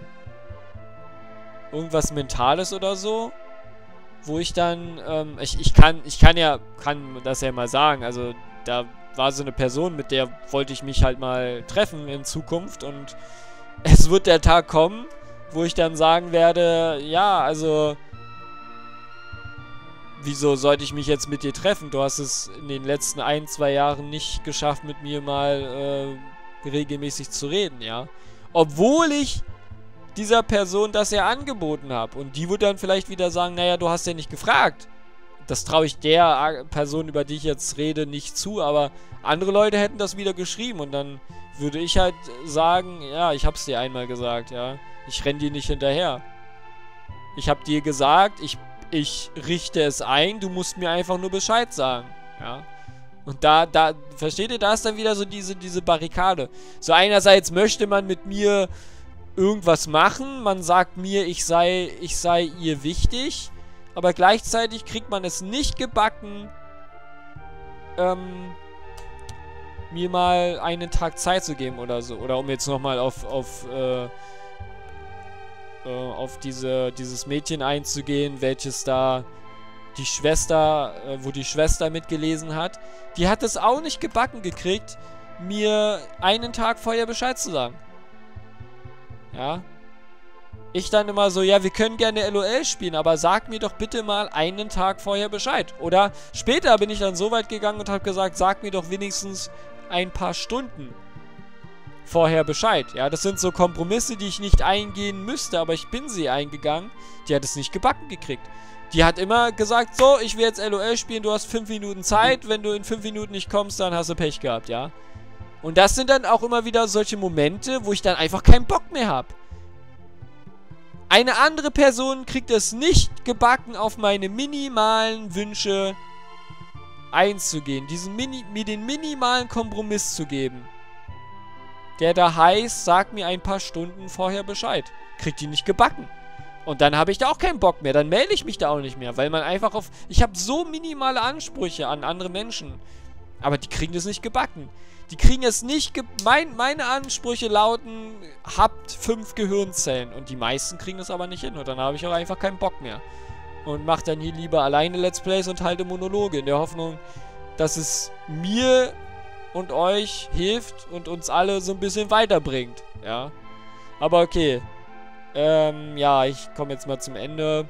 Speaker 1: Irgendwas Mentales oder so. Wo ich dann, ähm, ich, ich kann, ich kann ja, kann das ja mal sagen. Also, da war so eine Person, mit der wollte ich mich halt mal treffen in Zukunft. Und es wird der Tag kommen, wo ich dann sagen werde, ja, also, wieso sollte ich mich jetzt mit dir treffen? Du hast es in den letzten ein, zwei Jahren nicht geschafft, mit mir mal äh, regelmäßig zu reden, ja. Obwohl ich dieser Person das ja angeboten habe. Und die wird dann vielleicht wieder sagen, naja, du hast ja nicht gefragt. Das traue ich der Person, über die ich jetzt rede, nicht zu, aber andere Leute hätten das wieder geschrieben und dann würde ich halt sagen, ja, ich hab's dir einmal gesagt, ja. Ich renn dir nicht hinterher. Ich hab dir gesagt, ich, ich richte es ein, du musst mir einfach nur Bescheid sagen, ja. Und da, da, versteht ihr, da ist dann wieder so diese, diese Barrikade. So einerseits möchte man mit mir irgendwas machen, man sagt mir, ich sei, ich sei ihr wichtig, aber gleichzeitig kriegt man es nicht gebacken, ähm, mir mal einen Tag Zeit zu geben oder so. Oder um jetzt nochmal auf, auf, äh, äh, auf diese, dieses Mädchen einzugehen, welches da die Schwester, äh, wo die Schwester mitgelesen hat. Die hat es auch nicht gebacken gekriegt, mir einen Tag vorher Bescheid zu sagen. Ja. Ich dann immer so, ja, wir können gerne L O L spielen, aber sag mir doch bitte mal einen Tag vorher Bescheid. Oder später bin ich dann so weit gegangen und habe gesagt, sag mir doch wenigstens ein paar Stunden vorher Bescheid. Ja, das sind so Kompromisse, die ich nicht eingehen müsste, aber ich bin sie eingegangen. Die hat es nicht gebacken gekriegt. Die hat immer gesagt, so, ich will jetzt L O L spielen, du hast fünf Minuten Zeit, wenn du in fünf Minuten nicht kommst, dann hast du Pech gehabt, ja. Und das sind dann auch immer wieder solche Momente, wo ich dann einfach keinen Bock mehr habe. Eine andere Person kriegt es nicht gebacken, auf meine minimalen Wünsche einzugehen. Diesen Mini, mir den minimalen Kompromiss zu geben. Der da heißt, sag mir ein paar Stunden vorher Bescheid. Kriegt die nicht gebacken. Und dann habe ich da auch keinen Bock mehr. Dann melde ich mich da auch nicht mehr. Weil man einfach auf... Ich habe so minimale Ansprüche an andere Menschen. Aber die kriegen das nicht gebacken. Die kriegen es nicht ge... Mein, meine Ansprüche lauten, habt fünf Gehirnzellen. Und die meisten kriegen das aber nicht hin. Und dann habe ich auch einfach keinen Bock mehr. Und mache dann hier lieber alleine Let's Plays und halte Monologe. In der Hoffnung, dass es mir und euch hilft und uns alle so ein bisschen weiterbringt. Ja. Aber okay. Ähm, ja, ich komme jetzt mal zum Ende.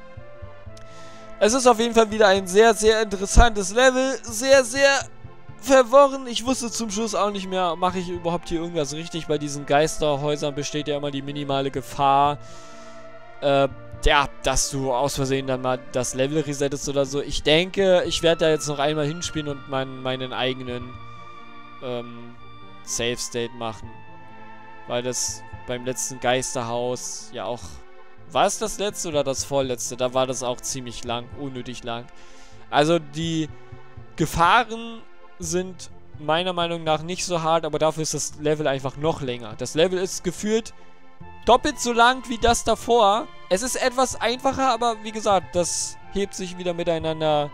Speaker 1: Es ist auf jeden Fall wieder ein sehr, sehr interessantes Level. Sehr, sehr verworren. Ich wusste zum Schluss auch nicht mehr, mache ich überhaupt hier irgendwas richtig? Bei diesen Geisterhäusern besteht ja immer die minimale Gefahr, äh, ja, dass du aus Versehen dann mal das Level resettest oder so. Ich denke, ich werde da jetzt noch einmal hinspielen und mein, meinen eigenen ähm, Save State machen. Weil das beim letzten Geisterhaus ja auch... War es das letzte oder das vorletzte? Da war das auch ziemlich lang, unnötig lang. Also die Gefahren sind meiner Meinung nach nicht so hart, aber dafür ist das Level einfach noch länger. Das Level ist gefühlt doppelt so lang wie das davor. Es ist etwas einfacher, aber wie gesagt, das hebt sich wieder miteinander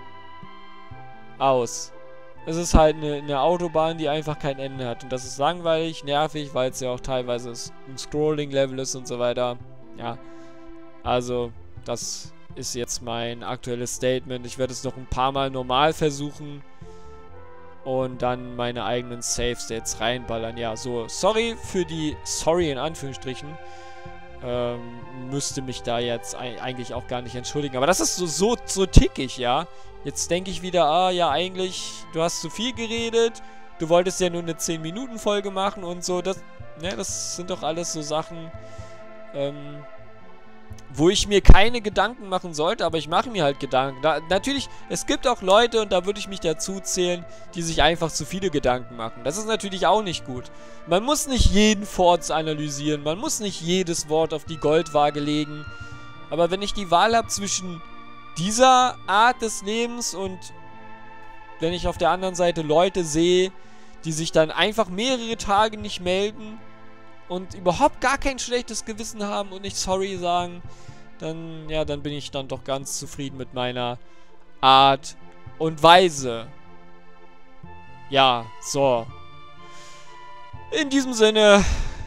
Speaker 1: aus. Es ist halt eine, eine Autobahn, die einfach kein Ende hat. Und das ist langweilig, nervig, weil es ja auch teilweise ein Scrolling-Level ist und so weiter. Ja, also das ist jetzt mein aktuelles Statement. Ich werde es noch ein paar Mal normal versuchen und dann meine eigenen Save-States reinballern. Ja, so, sorry für die, sorry in Anführungsstrichen, ähm, müsste mich da jetzt eigentlich auch gar nicht entschuldigen. Aber das ist so, so, so tickig, ja. Jetzt denke ich wieder, ah, ja, eigentlich, du hast zu viel geredet, du wolltest ja nur eine zehn Minuten Folge machen und so. Das, ne, das sind doch alles so Sachen, ähm, wo ich mir keine Gedanken machen sollte, aber ich mache mir halt Gedanken. Da, natürlich, es gibt auch Leute, und da würde ich mich dazu zählen, die sich einfach zu viele Gedanken machen. Das ist natürlich auch nicht gut. Man muss nicht jeden Forts analysieren, man muss nicht jedes Wort auf die Goldwaage legen. Aber wenn ich die Wahl habe zwischen dieser Art des Lebens und wenn ich auf der anderen Seite Leute sehe, die sich dann einfach mehrere Tage nicht melden und überhaupt gar kein schlechtes Gewissen haben und nicht sorry sagen, dann, ja, dann bin ich dann doch ganz zufrieden mit meiner Art und Weise. Ja, so. In diesem Sinne,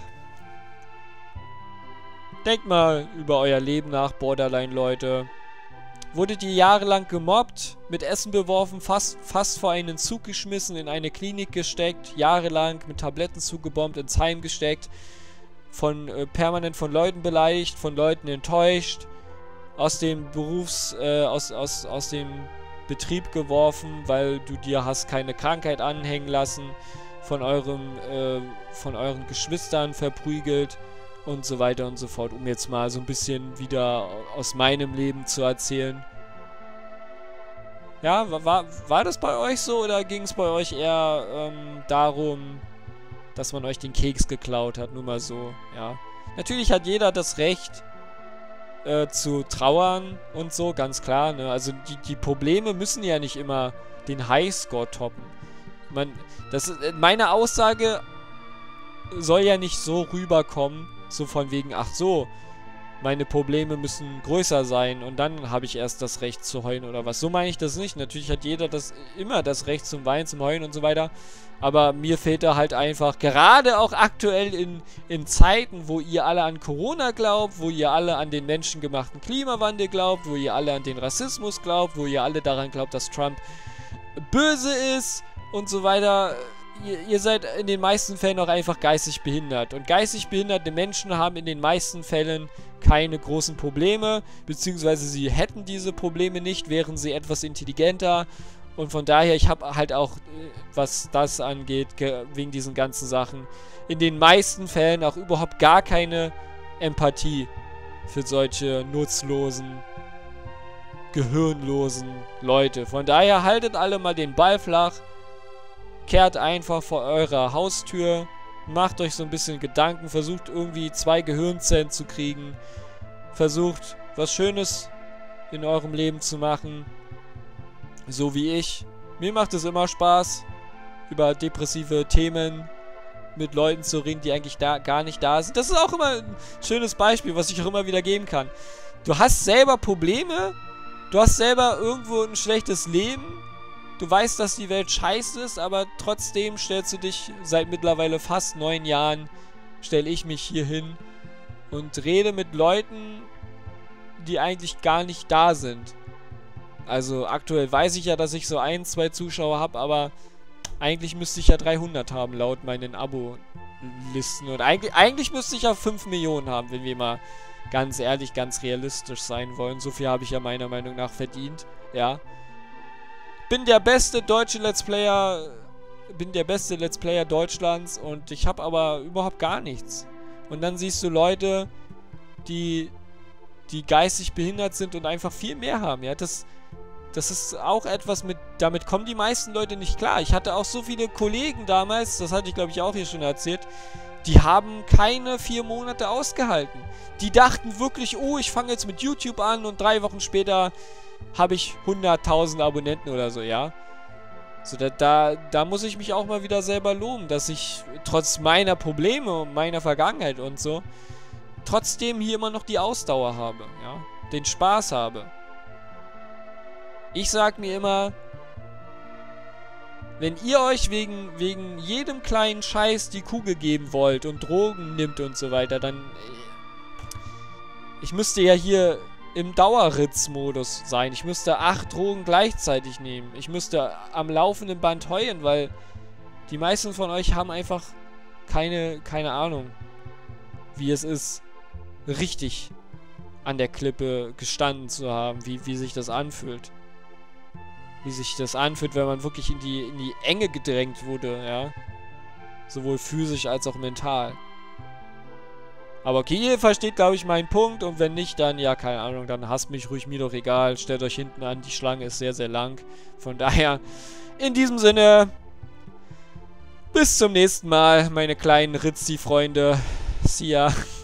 Speaker 1: denkt mal über euer Leben nach, Borderline-Leute. Wurdet ihr jahrelang gemobbt, mit Essen beworfen, fast, fast vor einen Zug geschmissen, in eine Klinik gesteckt, jahrelang mit Tabletten zugebombt, ins Heim gesteckt, von äh, permanent von Leuten beleidigt, von Leuten enttäuscht, aus dem Berufs, äh, aus, aus, aus dem Betrieb geworfen, weil du dir hast keine Krankheit anhängen lassen, von eurem, äh, von euren Geschwistern verprügelt und so weiter und so fort, um jetzt mal so ein bisschen wieder aus meinem Leben zu erzählen. Ja, war, war das bei euch so oder ging es bei euch eher ähm, darum, dass man euch den Keks geklaut hat? Nur mal so, ja. Natürlich hat jeder das Recht äh, zu trauern und so, ganz klar, ne? Also die, die Probleme müssen ja nicht immer den Highscore toppen. Man, das ist, meine Aussage soll ja nicht so rüberkommen, so von wegen, ach so, meine Probleme müssen größer sein und dann habe ich erst das Recht zu heulen oder was. So meine ich das nicht. Natürlich hat jeder das immer das Recht zum Weinen, zum Heulen und so weiter. Aber mir fehlt da halt einfach, gerade auch aktuell in, in Zeiten, wo ihr alle an Corona glaubt, wo ihr alle an den menschengemachten Klimawandel glaubt, wo ihr alle an den Rassismus glaubt, wo ihr alle daran glaubt, dass Trump böse ist und so weiter. Ihr, ihr seid in den meisten Fällen auch einfach geistig behindert. Und geistig behinderte Menschen haben in den meisten Fällen keine großen Probleme, beziehungsweise sie hätten diese Probleme nicht, wären sie etwas intelligenter. Und von daher, ich habe halt auch, was das angeht, wegen diesen ganzen Sachen, in den meisten Fällen auch überhaupt gar keine Empathie für solche nutzlosen, gehirnlosen Leute. Von daher haltet alle mal den Ball flach, kehrt einfach vor eurer Haustür, macht euch so ein bisschen Gedanken, versucht irgendwie zwei Gehirnzellen zu kriegen, versucht was Schönes in eurem Leben zu machen, so wie ich. Mir macht es immer Spaß, über depressive Themen mit Leuten zu reden, die eigentlich da gar nicht da sind. Das ist auch immer ein schönes Beispiel, was ich auch immer wieder geben kann. Du hast selber Probleme, du hast selber irgendwo ein schlechtes Leben Du weißt, dass die Welt scheiße ist, aber trotzdem stellst du dich seit mittlerweile fast neun Jahren, stelle ich mich hier hin und rede mit Leuten, die eigentlich gar nicht da sind. Also aktuell weiß ich ja, dass ich so ein, zwei Zuschauer habe, aber eigentlich müsste ich ja dreihundert haben, laut meinen Abo-Listen. Und eigentlich, eigentlich müsste ich ja fünf Millionen haben, wenn wir mal ganz ehrlich, ganz realistisch sein wollen. So viel habe ich ja meiner Meinung nach verdient, ja. Bin der beste deutsche Let's Player, bin der beste Let's Player Deutschlands und ich habe aber überhaupt gar nichts. Und dann siehst du Leute, die, die geistig behindert sind und einfach viel mehr haben, ja. Das, das ist auch etwas, mit, damit kommen die meisten Leute nicht klar. Ich hatte auch so viele Kollegen damals, das hatte ich glaube ich auch hier schon erzählt, die haben keine vier Monate ausgehalten. Die dachten wirklich, oh, ich fange jetzt mit YouTube an und drei Wochen später habe ich hunderttausend Abonnenten oder so, ja. So, da, da, da muss ich mich auch mal wieder selber loben, dass ich trotz meiner Probleme und meiner Vergangenheit und so, trotzdem hier immer noch die Ausdauer habe, ja. Den Spaß habe. Ich sag mir immer, wenn ihr euch wegen, wegen jedem kleinen Scheiß die Kugel geben wollt und Drogen nimmt und so weiter, dann... Ich müsste ja hier im Dauerritz-Modus sein. Ich müsste acht Drogen gleichzeitig nehmen. Ich müsste am laufenden Band heulen, weil die meisten von euch haben einfach keine, keine Ahnung, wie es ist, richtig an der Klippe gestanden zu haben, wie, wie sich das anfühlt. Wie sich das anfühlt, wenn man wirklich in die, in die Enge gedrängt wurde, ja. Sowohl physisch als auch mental. Aber okay, ihr versteht, glaube ich, meinen Punkt. Und wenn nicht, dann, ja, keine Ahnung, dann hasst mich ruhig, mir doch egal. Stellt euch hinten an, die Schlange ist sehr, sehr lang. Von daher, in diesem Sinne, bis zum nächsten Mal, meine kleinen Ritzi-Freunde. See ya.